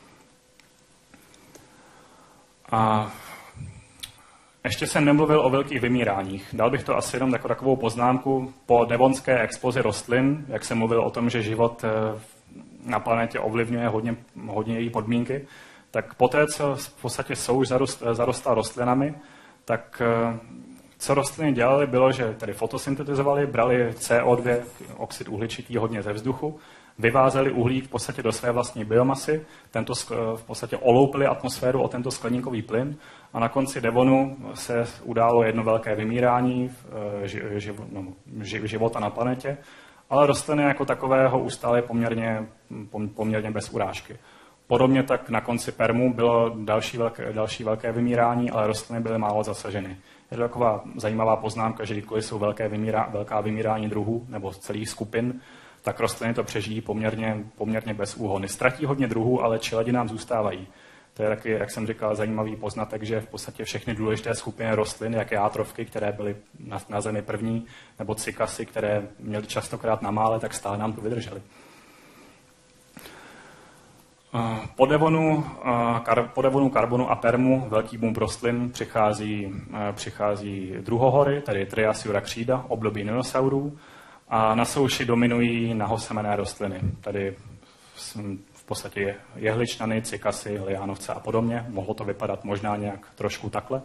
Speaker 5: A ještě jsem nemluvil o velkých vymíráních. Dal bych to asi jenom jako takovou poznámku. Po devonské explozi rostlin, jak jsem mluvil o tom, že život na planetě ovlivňuje hodně, hodně její podmínky, tak poté, co v podstatě souš zarostla rostlinami, tak co rostliny dělaly, bylo, že tedy fotosyntetizovali, brali C O dva, oxid uhličitý, hodně ze vzduchu, vyvázeli uhlík v podstatě do své vlastní biomasy, tento v podstatě oloupili atmosféru o tento skleníkový plyn a na konci devonu se událo jedno velké vymírání života na planetě, ale rostliny jako takového ustály poměrně, poměrně bez urážky. Podobně tak na konci permu bylo další velké, další velké vymírání, ale rostliny byly málo zasaženy. Je to taková zajímavá poznámka, že kdykoliv jsou velké vymírá, velká vymírání druhů nebo celých skupin, tak rostliny to přežijí poměrně, poměrně bez úhony. Ztratí hodně druhů, ale čeledi nám zůstávají. To je taky, jak jsem říkal, zajímavý poznatek, že v podstatě všechny důležité skupiny rostlin, jak játrovky, které byly na, na Zemi první, nebo cykasy, které měly častokrát na mále, tak stále nám to vydržely. Po devonu, kar, po devonu karbonu a permu velký boom rostlin přichází, přichází druhohory, tedy Trias křída, období dinosaurů, a na souši dominují nahosemené rostliny, tady v podstatě jehličnany, cikasy, liánovce a podobně. Mohlo to vypadat možná nějak trošku takhle.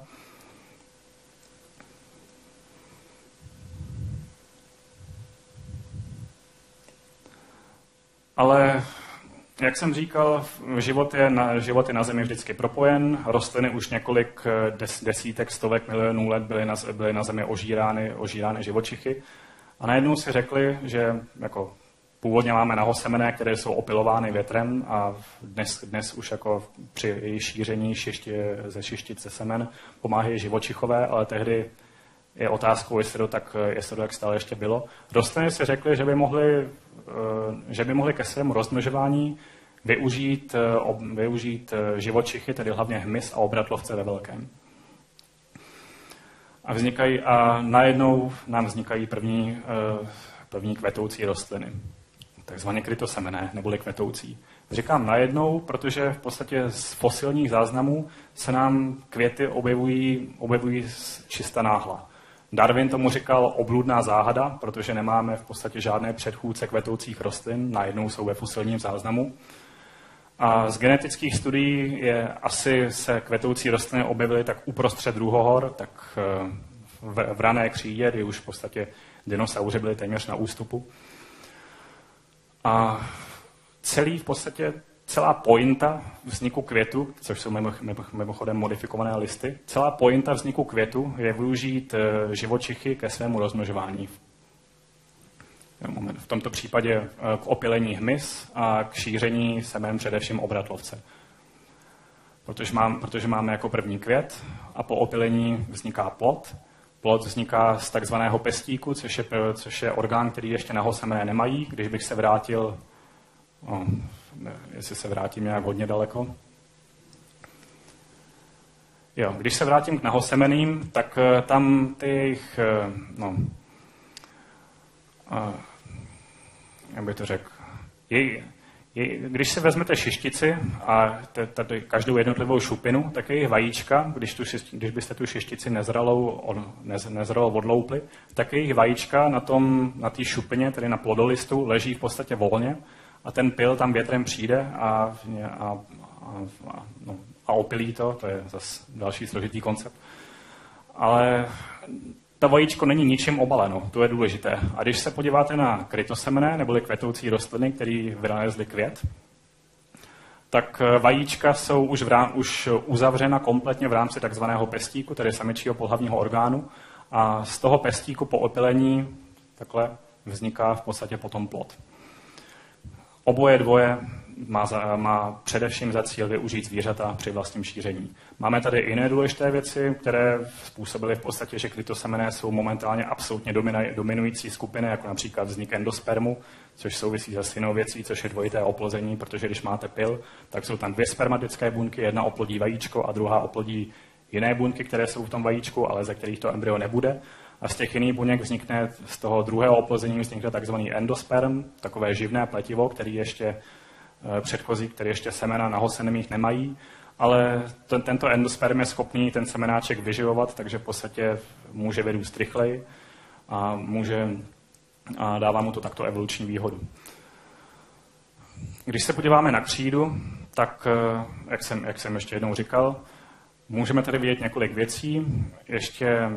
Speaker 5: Ale jak jsem říkal, život je na, život je na Zemi vždycky propojen. Rostliny už několik des, desítek, stovek milionů let byly na, byly na Zemi ožírány, ožírány živočichy. A najednou si řekli, že jako původně máme nahosemené, které jsou opilovány větrem, a dnes, dnes už jako při jejich šíření šišti, ze šištice semen pomáhají živočichové, ale tehdy je otázkou, jestli to tak, jestli to tak stále ještě bylo. Rostliny si řekly, že by mohly, že by mohly ke svému rozmnožování využít, využít živočichy, tedy hlavně hmyz a obratlovce ve velkém. A, vznikají, a najednou nám vznikají první, první kvetoucí rostliny, takzvaně krytosemenné, neboli kvetoucí. Říkám najednou, protože v podstatě z fosilních záznamů se nám květy objevují, objevují čista náhla. Darwin tomu říkal obludná záhada, protože nemáme v podstatě žádné předchůdce kvetoucích rostlin, najednou jsou ve fosilním záznamu. A z genetických studií je asi se kvetoucí rostliny objevily tak uprostřed druhohor, tak v, v rané křídě, kdy už v podstatě dinosauři byli téměř na ústupu. A celý v podstatě celá pointa vzniku květu, což jsou mimochodem modifikované listy, celá pointa vzniku květu je využít živočichy ke svému rozmnožování. V tomto případě k opylení hmyz a k šíření semen především obratlovce. Protože, mám, protože máme jako první květ a po opylení vzniká plod. Plod vzniká z takzvaného pestíku, což je, což je orgán, který ještě nahosemené nemají. Když bych se vrátil, no, jestli se vrátím nějak hodně daleko. Jo, když se vrátím k nahosemeným, tak tam ty jejich, no, jak bych to řekl, jej, jej, když si vezmete šištici a tady každou jednotlivou šupinu, tak jejich vajíčka, když, tu, když byste tu šištici nezralou, nez, nezralou odloupli, tak jejich vajíčka na tom, na té šupině, tedy na plodolistu, leží v podstatě volně a ten pyl tam větrem přijde a, a, a, a, no, a opilí to, to je zase další složitý koncept. Ale ta vajíčko není ničím obaleno, to je důležité. A když se podíváte na krytosemenné, neboli kvetoucí rostliny, které vynalezly květ, tak vajíčka jsou už, v rám, už uzavřena kompletně v rámci takzvaného pestíku, tedy samičího pohlavního orgánu. A z toho pestíku po opylení takhle vzniká v podstatě potom plod. Oboje dvoje má, za, má především za cíl využít zvířata při vlastním šíření. Máme tady jiné důležité věci, které způsobily v podstatě, že krytosemenné jsou momentálně absolutně dominující skupiny, jako například vznik endospermu, což souvisí se stejnou věcí, což je dvojité oplození, protože když máte pyl, tak jsou tam dvě spermatické buňky, jedna oplodí vajíčko a druhá oplodí jiné buňky, které jsou v tom vajíčku, ale ze kterých to embryo nebude. A z těch jiných buněk vznikne, z toho druhého oplození vznikne takzvaný endosperm, takové živné pletivo, který ještě předchozí, které ještě semena nahosenemých nemají, ale ten, tento endosperm je schopný ten semenáček vyživovat, takže v podstatě může vyrůst rychleji a, může, a dává mu to takto evoluční výhodu. Když se podíváme na křídu, tak, jak jsem, jak jsem ještě jednou říkal, můžeme tady vidět několik věcí. Ještě,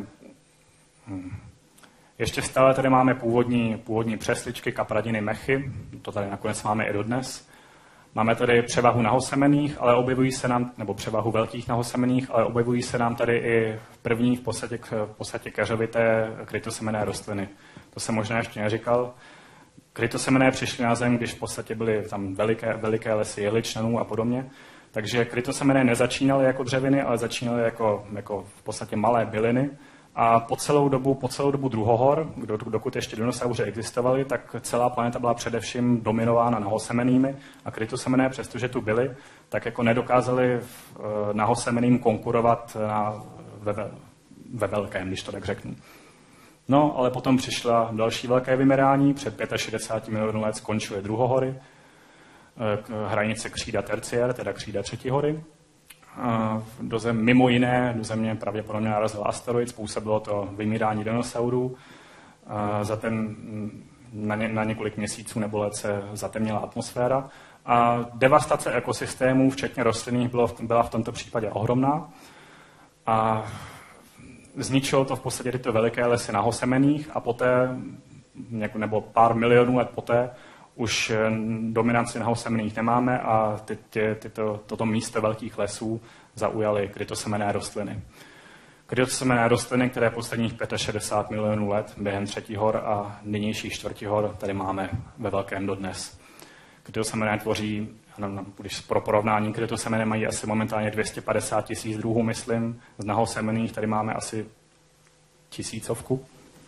Speaker 5: ještě stále tady máme původní, původní přesličky, kapradiny, mechy, to tady nakonec máme i dodnes. Máme tady převahu nahosemenných, ale objevují se nám, nebo převahu velkých nahosemenných, ale objevují se nám tady i první v podstatě, v podstatě keřovité krytosemenné rostliny. To jsem možná ještě neříkal. Krytosemenné přišly na Zem, když v podstatě byly tam veliké, veliké lesy jehličnanů a podobně. Takže krytosemenné nezačínaly jako dřeviny, ale začínaly jako, jako v podstatě malé byliny. A po celou dobu, po celou dobu druhohor, dokud ještě dinosauři existovali, tak celá planeta byla především dominována nahosemenými a krytosemenné, přestože tu byly, tak jako nedokázali nahosemeným konkurovat na, ve, ve velkém, když to tak řeknu. No, ale potom přišla další velké vymírání, před šedesáti pěti milionů let skončily druhohory. hranice křída terciér, teda křída třetí hory. Do zem, mimo jiné do Země pravděpodobně narazil asteroid, způsobilo to vymírání dinosaurů. Za ten, na, ně, na několik měsíců nebo let se zatemnila atmosféra. A devastace ekosystémů, včetně rostlinných, bylo, byla v tomto případě ohromná. A zničilo to v podstatě tyto veliké lesy na Hosemených a poté, nebo pár milionů let poté, už dominanci na Hosemených nemáme a ty, ty, tyto, toto místo velkých lesů zaujaly krytosemenné rostliny. Krytosemenné rostliny, které posledních šedesát pět milionů let během třetích hor a nynějších čtvrtých hor tady máme ve velkém dodnes. Krytosemenné tvoří, když pro porovnání, krytosemenné mají asi momentálně dvě stě padesát tisíc druhů, myslím, z nahosemených tady máme asi tisícovku.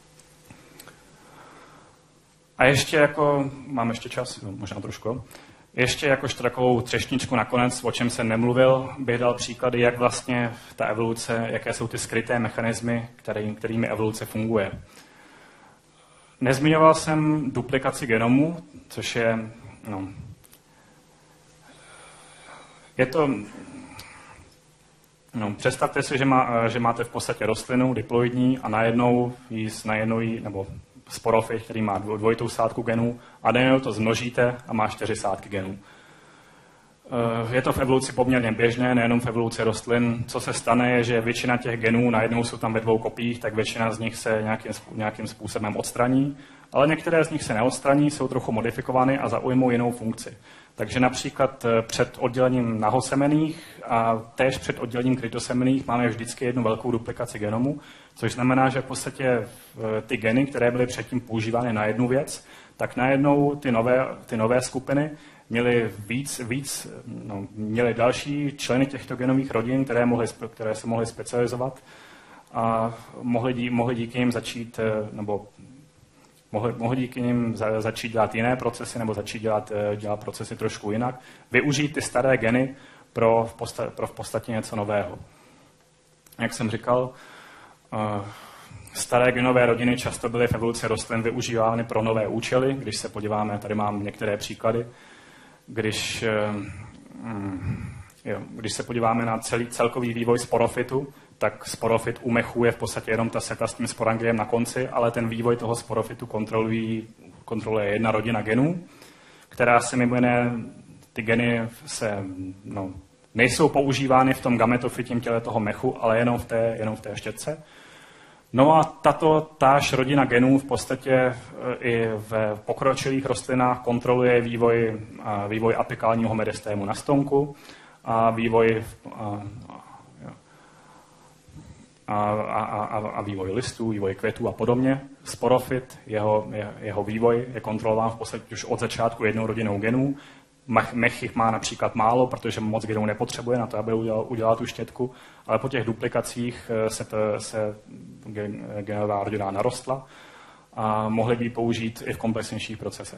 Speaker 5: A ještě jako, mám ještě čas, no, možná trošku, ještě jakožto takovou třešničku nakonec, o čem jsem nemluvil, bych dal příklady, jak vlastně ta evoluce, jaké jsou ty skryté mechanismy, který, kterými evoluce funguje. Nezmiňoval jsem duplikaci genomu, což je, no, je to, no, představte si, že, má, že máte v podstatě rostlinu diploidní a najednou jí, najednou jí nebo sporofit, který má dvojitou sádku genů, a najednou to zmnožíte a má čtyři sádky genů. Je to v evoluci poměrně běžné, nejenom v evoluci rostlin. Co se stane, je, že většina těch genů najednou jsou tam ve dvou kopiích, tak většina z nich se nějakým, nějakým způsobem odstraní, ale některé z nich se neodstraní, jsou trochu modifikovány a zaujmou jinou funkci. Takže například před oddělením nahosemených a též před oddělením krytosemených máme vždycky jednu velkou duplikaci genomu, což znamená, že v podstatě ty geny, které byly předtím používány na jednu věc, tak najednou ty nové, ty nové skupiny měly víc, víc no, měly další členy těchto genových rodin, které, mohly, které se mohly specializovat a mohly, dí, mohly díky nim začít, nebo mohli, mohli díky nim za, začít dělat jiné procesy nebo začít dělat, dělat procesy trošku jinak, využít ty staré geny pro v, podstatě, pro v podstatě něco nového. Jak jsem říkal, staré genové rodiny často byly v evoluci rostlin využívány pro nové účely. Když se podíváme, tady mám některé příklady, když, jo, když se podíváme na celý celkový vývoj sporofitu, tak sporofit u mechů je v podstatě jenom ta seta s tím sporangiem na konci, ale ten vývoj toho sporofitu kontrolují, kontroluje jedna rodina genů, která se mimo jiné, ty geny se, no, nejsou používány v tom gametofytním těle toho mechu, ale jenom v té, jenom v té štětce. No a tato táž rodina genů v podstatě i v pokročilých rostlinách kontroluje vývoj, vývoj apikálního meristému na stonku a vývoj a, a, a, a, a vývoj listů, vývoj květů a podobně. Sporofit, jeho, jeho vývoj je kontrolován v podstatě už od začátku jednou rodinou genů. Mech jich má například málo, protože moc genů nepotřebuje na to, aby udělal, udělal tu štětku, ale po těch duplikacích se, to, se genová rodina narostla a mohly by použít i v komplexnějších procesech.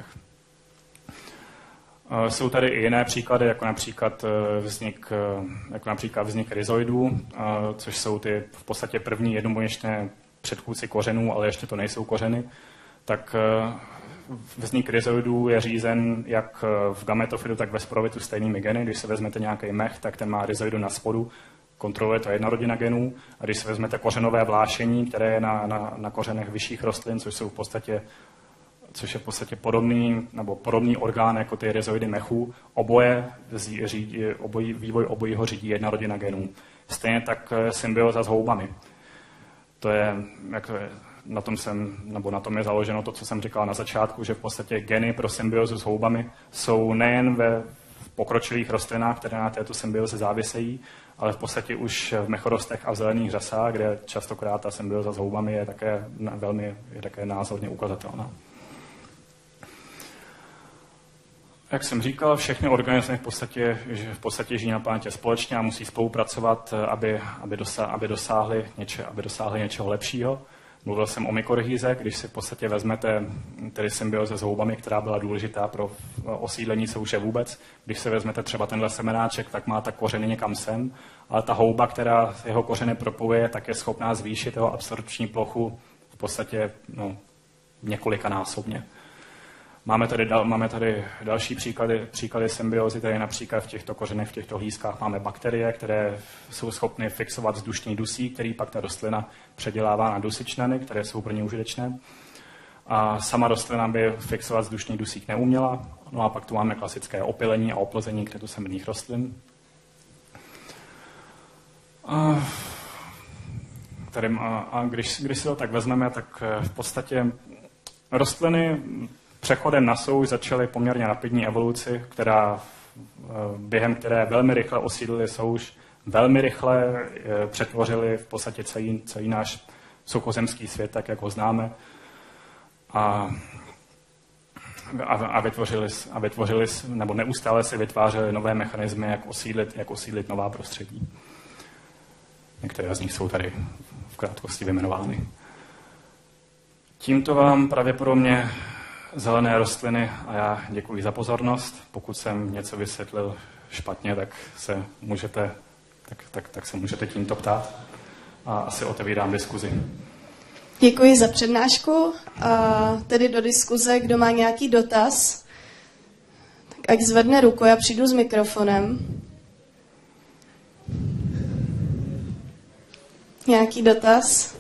Speaker 5: Jsou tady i jiné příklady, jako například vznik, jako například vznik rhizoidů, což jsou ty v podstatě první jednobuněčné předchůdci kořenů, ale ještě to nejsou kořeny. Tak vznik rhizoidů je řízen jak v gametofytu, tak ve sporovitu stejnými geny. Když se vezmete nějaký mech, tak ten má rhizoidu na spodu, kontroluje to jedna rodina genů. A když se vezmete kořenové vlášení, které je na, na, na kořenech vyšších rostlin, což jsou v podstatě což je v podstatě podobný, nebo podobný orgán jako ty rhizoidy mechů, oboje řídí, obojí, vývoj obojího řídí jedna rodina genů. Stejně tak symbioza s houbami. To je, jak to je, na tom jsem, nebo na tom je založeno to, co jsem říkal na začátku, že v podstatě geny pro symbiozu s houbami jsou nejen ve pokročilých rostlinách, které na této symbioze závisejí, ale v podstatě už v mechorostech a v zelených řasách, kde častokrát ta symbioza s houbami je také velmi je také názorně ukazatelná. Jak jsem říkal, všechny organismy v podstatě, v podstatě žijí na planetě společně a musí spolupracovat, aby, aby, dosa, aby, dosáhli, něče, aby dosáhli něčeho lepšího. Mluvil jsem o mykorhýze, když si v podstatě vezmete tedy symbioze s houbami, která byla důležitá pro osídlení souše vůbec. Když se vezmete třeba tenhle semenáček, tak má ta kořeny někam sem, ale ta houba, která jeho kořeny propojuje, tak je schopná zvýšit jeho absorpční plochu v podstatě no, několikanásobně. Máme tady, dal, máme tady další příklady, příklady symbiózy, tady například v těchto kořenech, v těchto hlízkách máme bakterie, které jsou schopny fixovat vzdušný dusík, který pak ta rostlina předělává na dusičnany, které jsou pro ně užitečné. A sama rostlina by fixovat vzdušný dusík neuměla. No a pak tu máme klasické opylení a oplození květosemenných rostlin. A, tady, a, a když, když si to tak vezmeme, tak v podstatě rostliny přechodem na souš začaly poměrně rapidní evoluci, která, během které velmi rychle osídlili souš, velmi rychle přetvořili v podstatě celý, celý náš suchozemský svět, tak jak ho známe. A, a, a, vytvořili, a vytvořili, nebo neustále si vytvářeli nové mechanismy, jak osídlit, jak osídlit nová prostředí. Některé z nich jsou tady v krátkosti vyjmenovány. Tímto vám pravděpodobně zelené rostliny a já děkuji za pozornost. Pokud jsem něco vysvětlil špatně, tak se můžete, tak, tak, tak se můžete tímto ptát a asi otevírám diskuzi.
Speaker 4: Děkuji za přednášku. A tedy do diskuze, kdo má nějaký dotaz, tak ať zvedne ruku, já přijdu s mikrofonem. Nějaký dotaz?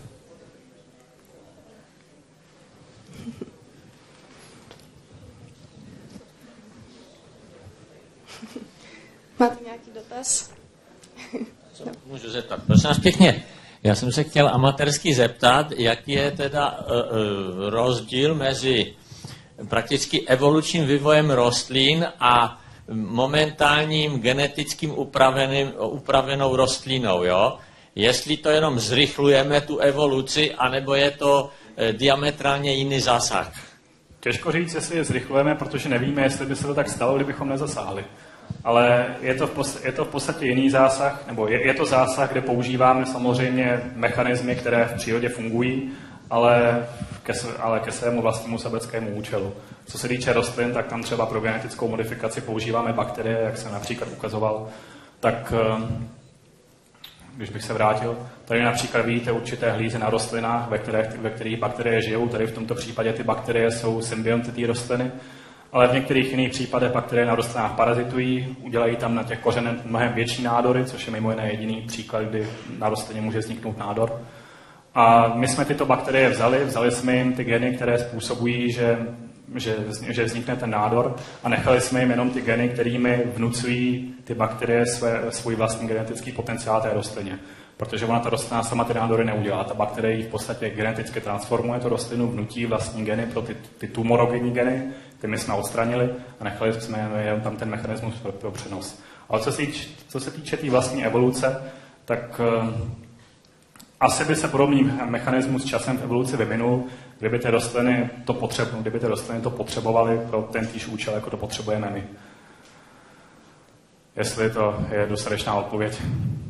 Speaker 4: Máte nějaký dotaz?
Speaker 6: Co můžu zeptat? Prosím vás pěkně, já jsem se chtěl amatérsky zeptat, jaký je teda uh, uh, rozdíl mezi prakticky evolučním vývojem rostlin a momentálním genetickým upraveným, upravenou rostlinou, jo? Jestli to jenom zrychlujeme tu evoluci, anebo je to uh, diametrálně jiný zásah.
Speaker 5: Těžko říct, jestli je zrychlujeme, protože nevíme, jestli by se to tak stalo, kdybychom nezasáhli. Ale je to, v podstatě, je to v podstatě jiný zásah, nebo je, je to zásah, kde používáme samozřejmě mechanismy, které v přírodě fungují, ale ke, ale ke svému vlastnímu sebeckému účelu. Co se týče rostlin, tak tam třeba pro genetickou modifikaci používáme bakterie, jak jsem například ukazoval. Tak když bych se vrátil, tady například vidíte určité hlízy na rostlinách, ve kterých, ve kterých bakterie žijou. Tady v tomto případě ty bakterie jsou symbionty té rostliny. Ale v některých jiných případech bakterie na rostlinách parazitují, udělají tam na těch kořenech mnohem větší nádory, což je mimo jiné jediný příklad, kdy na rostlině může vzniknout nádor. A my jsme tyto bakterie vzali, vzali jsme jim ty geny, které způsobují, že, že, že vznikne ten nádor, a nechali jsme jim jenom ty geny, kterými vnucují ty bakterie své, svůj vlastní genetický potenciál té rostlině. Protože ona ta rostlina sama ty nádory neudělá. Ta bakterie ji v podstatě geneticky transformuje tu rostlinu, vnutí vlastní geny pro ty, ty tumorogenní geny, ty my jsme odstranili a nechali jsme jenom tam ten mechanismus pro, pro přenos. Ale co se týče, co se týče té tý vlastní evoluce, tak uh, asi by se podobný mechanismus časem v evoluci vyvinul, kdyby ty rostliny to, potřeb, kdyby ty rostliny to potřebovaly pro ten týž účel, jako to potřebujeme my. Jestli to je dostatečná odpověď.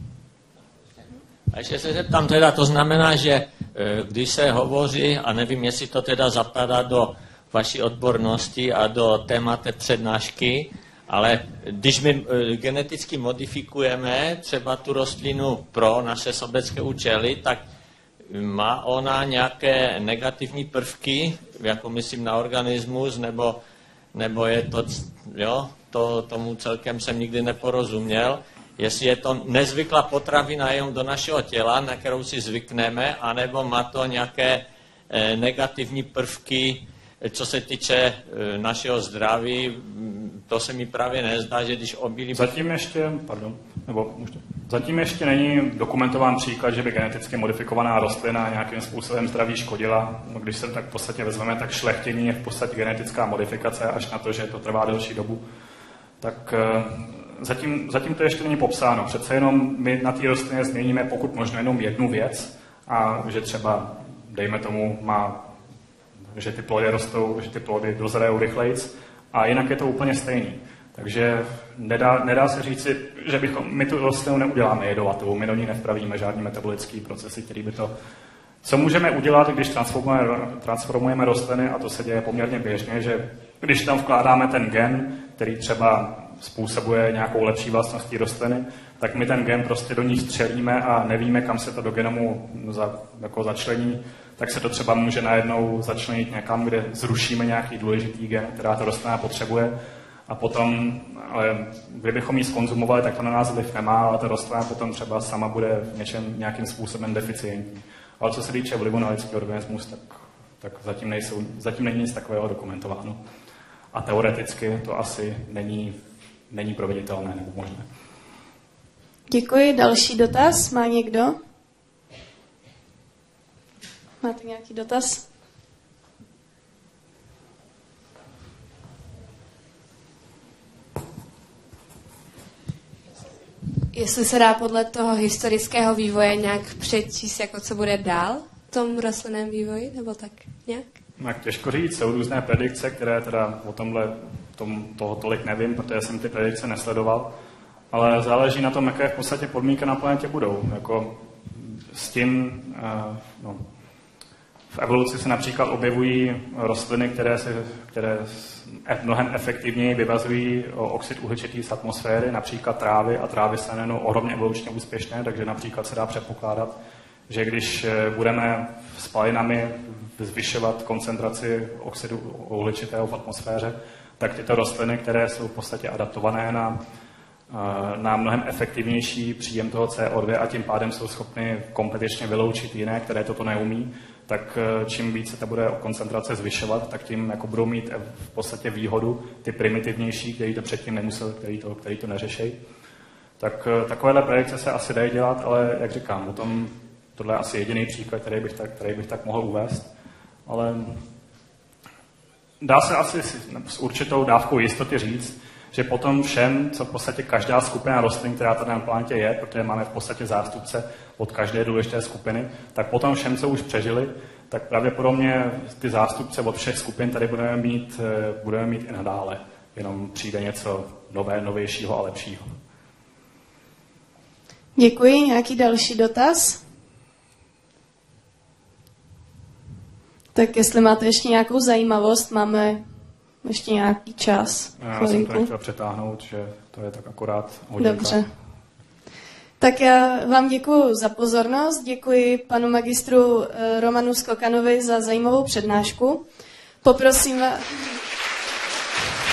Speaker 6: A ještě se zeptám teda, to znamená, že když se hovoří, a nevím, jestli to teda zapadá do vaší odbornosti a do tématu přednášky, ale když my geneticky modifikujeme třeba tu rostlinu pro naše sobecké účely, tak má ona nějaké negativní prvky, jako myslím na organismus, nebo, nebo je to, jo, to, tomu celkem jsem nikdy neporozuměl. Jestli je to nezvyklá potravina jenom do našeho těla, na kterou si zvykneme, anebo má to nějaké e, negativní prvky, co se týče e, našeho zdraví. To se mi právě nezdá, že když obilí...
Speaker 5: Zatím ještě, pardon, nebo můžete, zatím ještě není dokumentován příklad, že by geneticky modifikovaná rostlina nějakým způsobem zdraví škodila. No, když se tak v podstatě vezmeme, tak šlechtění je v podstatě genetická modifikace, až na to, že to trvá delší dobu. Tak... E, Zatím, zatím to ještě není popsáno. Přece jenom my na té rostlině změníme pokud možno jenom jednu věc, a že třeba, dejme tomu, má, že ty plody rostou, že ty plody dozrajou rychlejc, a jinak je to úplně stejný. Takže nedá, nedá se říci, že bychom, my tu rostlinu neuděláme jedovatou, my do ní nevpravíme žádný metabolický procesy, který by to... Co můžeme udělat, když transformujeme, transformujeme rostliny, a to se děje poměrně běžně, že když tam vkládáme ten gen, který třeba způsobuje nějakou lepší vlastnost té rostliny, tak my ten gen prostě do ní střelíme a nevíme, kam se to do genomu za, jako začlení. tak se to třeba může najednou začlenit někam, kde zrušíme nějaký důležitý gen, která ta rostlina potřebuje. A potom, ale kdybychom ji skonzumovali, tak to na nás vliv nemá, ale ta rostlina potom třeba sama bude v něčem nějakým způsobem deficientní. Ale co se týče vlivu na lidský organismus, tak, tak zatím, nejsou, zatím není nic takového dokumentováno. A teoreticky to asi není, není proveditelné nebo možné.
Speaker 4: Děkuji. Další dotaz. Má někdo? Máte nějaký dotaz?
Speaker 7: Jestli se dá podle toho historického vývoje nějak předčíst, jako co bude dál v tom rostlinném vývoji, nebo tak nějak?
Speaker 5: Tak těžko říct, jsou různé predikce, které teda o tomhle tom, toho tolik nevím, protože jsem ty predikce nesledoval, ale záleží na tom, jaké v podstatě podmínky na planetě budou. Jako s tím, uh, no, v evoluci se například objevují rostliny, které, se, které mnohem efektivněji vyvazují oxid uhličitý z atmosféry, například trávy, a trávy se nejenom ohromně evolučně úspěšné, takže například se dá předpokládat, že když budeme spalinami zvyšovat koncentraci oxidu uhličitého v atmosféře, tak tyto rostliny, které jsou v podstatě adaptované na, na mnohem efektivnější příjem toho C O dva a tím pádem jsou schopny kompetičně vyloučit jiné, které toto neumí, tak čím více ta bude koncentrace zvyšovat, tak tím jako budou mít v podstatě výhodu ty primitivnější, kteří to předtím nemuseli, kteří to, kteří to neřešejí. Tak takovéhle predikce se asi dají dělat, ale jak říkám, o tom tohle je asi jediný příklad, který bych tak, který bych tak mohl uvést. Ale dá se asi s určitou dávkou jistoty říct, že potom všem, co v podstatě každá skupina rostlin, která tady na planetě je, protože máme v podstatě zástupce od každé důležité skupiny, tak potom všem, co už přežili, tak pravděpodobně ty zástupce od všech skupin tady budeme mít, budeme mít i nadále. Jenom přijde něco nové, novějšího a lepšího.
Speaker 4: Děkuji. Nějaký další dotaz? Tak jestli máte ještě nějakou zajímavost, máme ještě nějaký čas.
Speaker 5: Já
Speaker 4: chvilinku.
Speaker 5: jsem to nechtěl přetáhnout, že to je tak akorát hodinka.
Speaker 4: Dobře. Tak já vám děkuji za pozornost, děkuji panu magistru Romanu Skokanovi za zajímavou přednášku. Poprosím vás...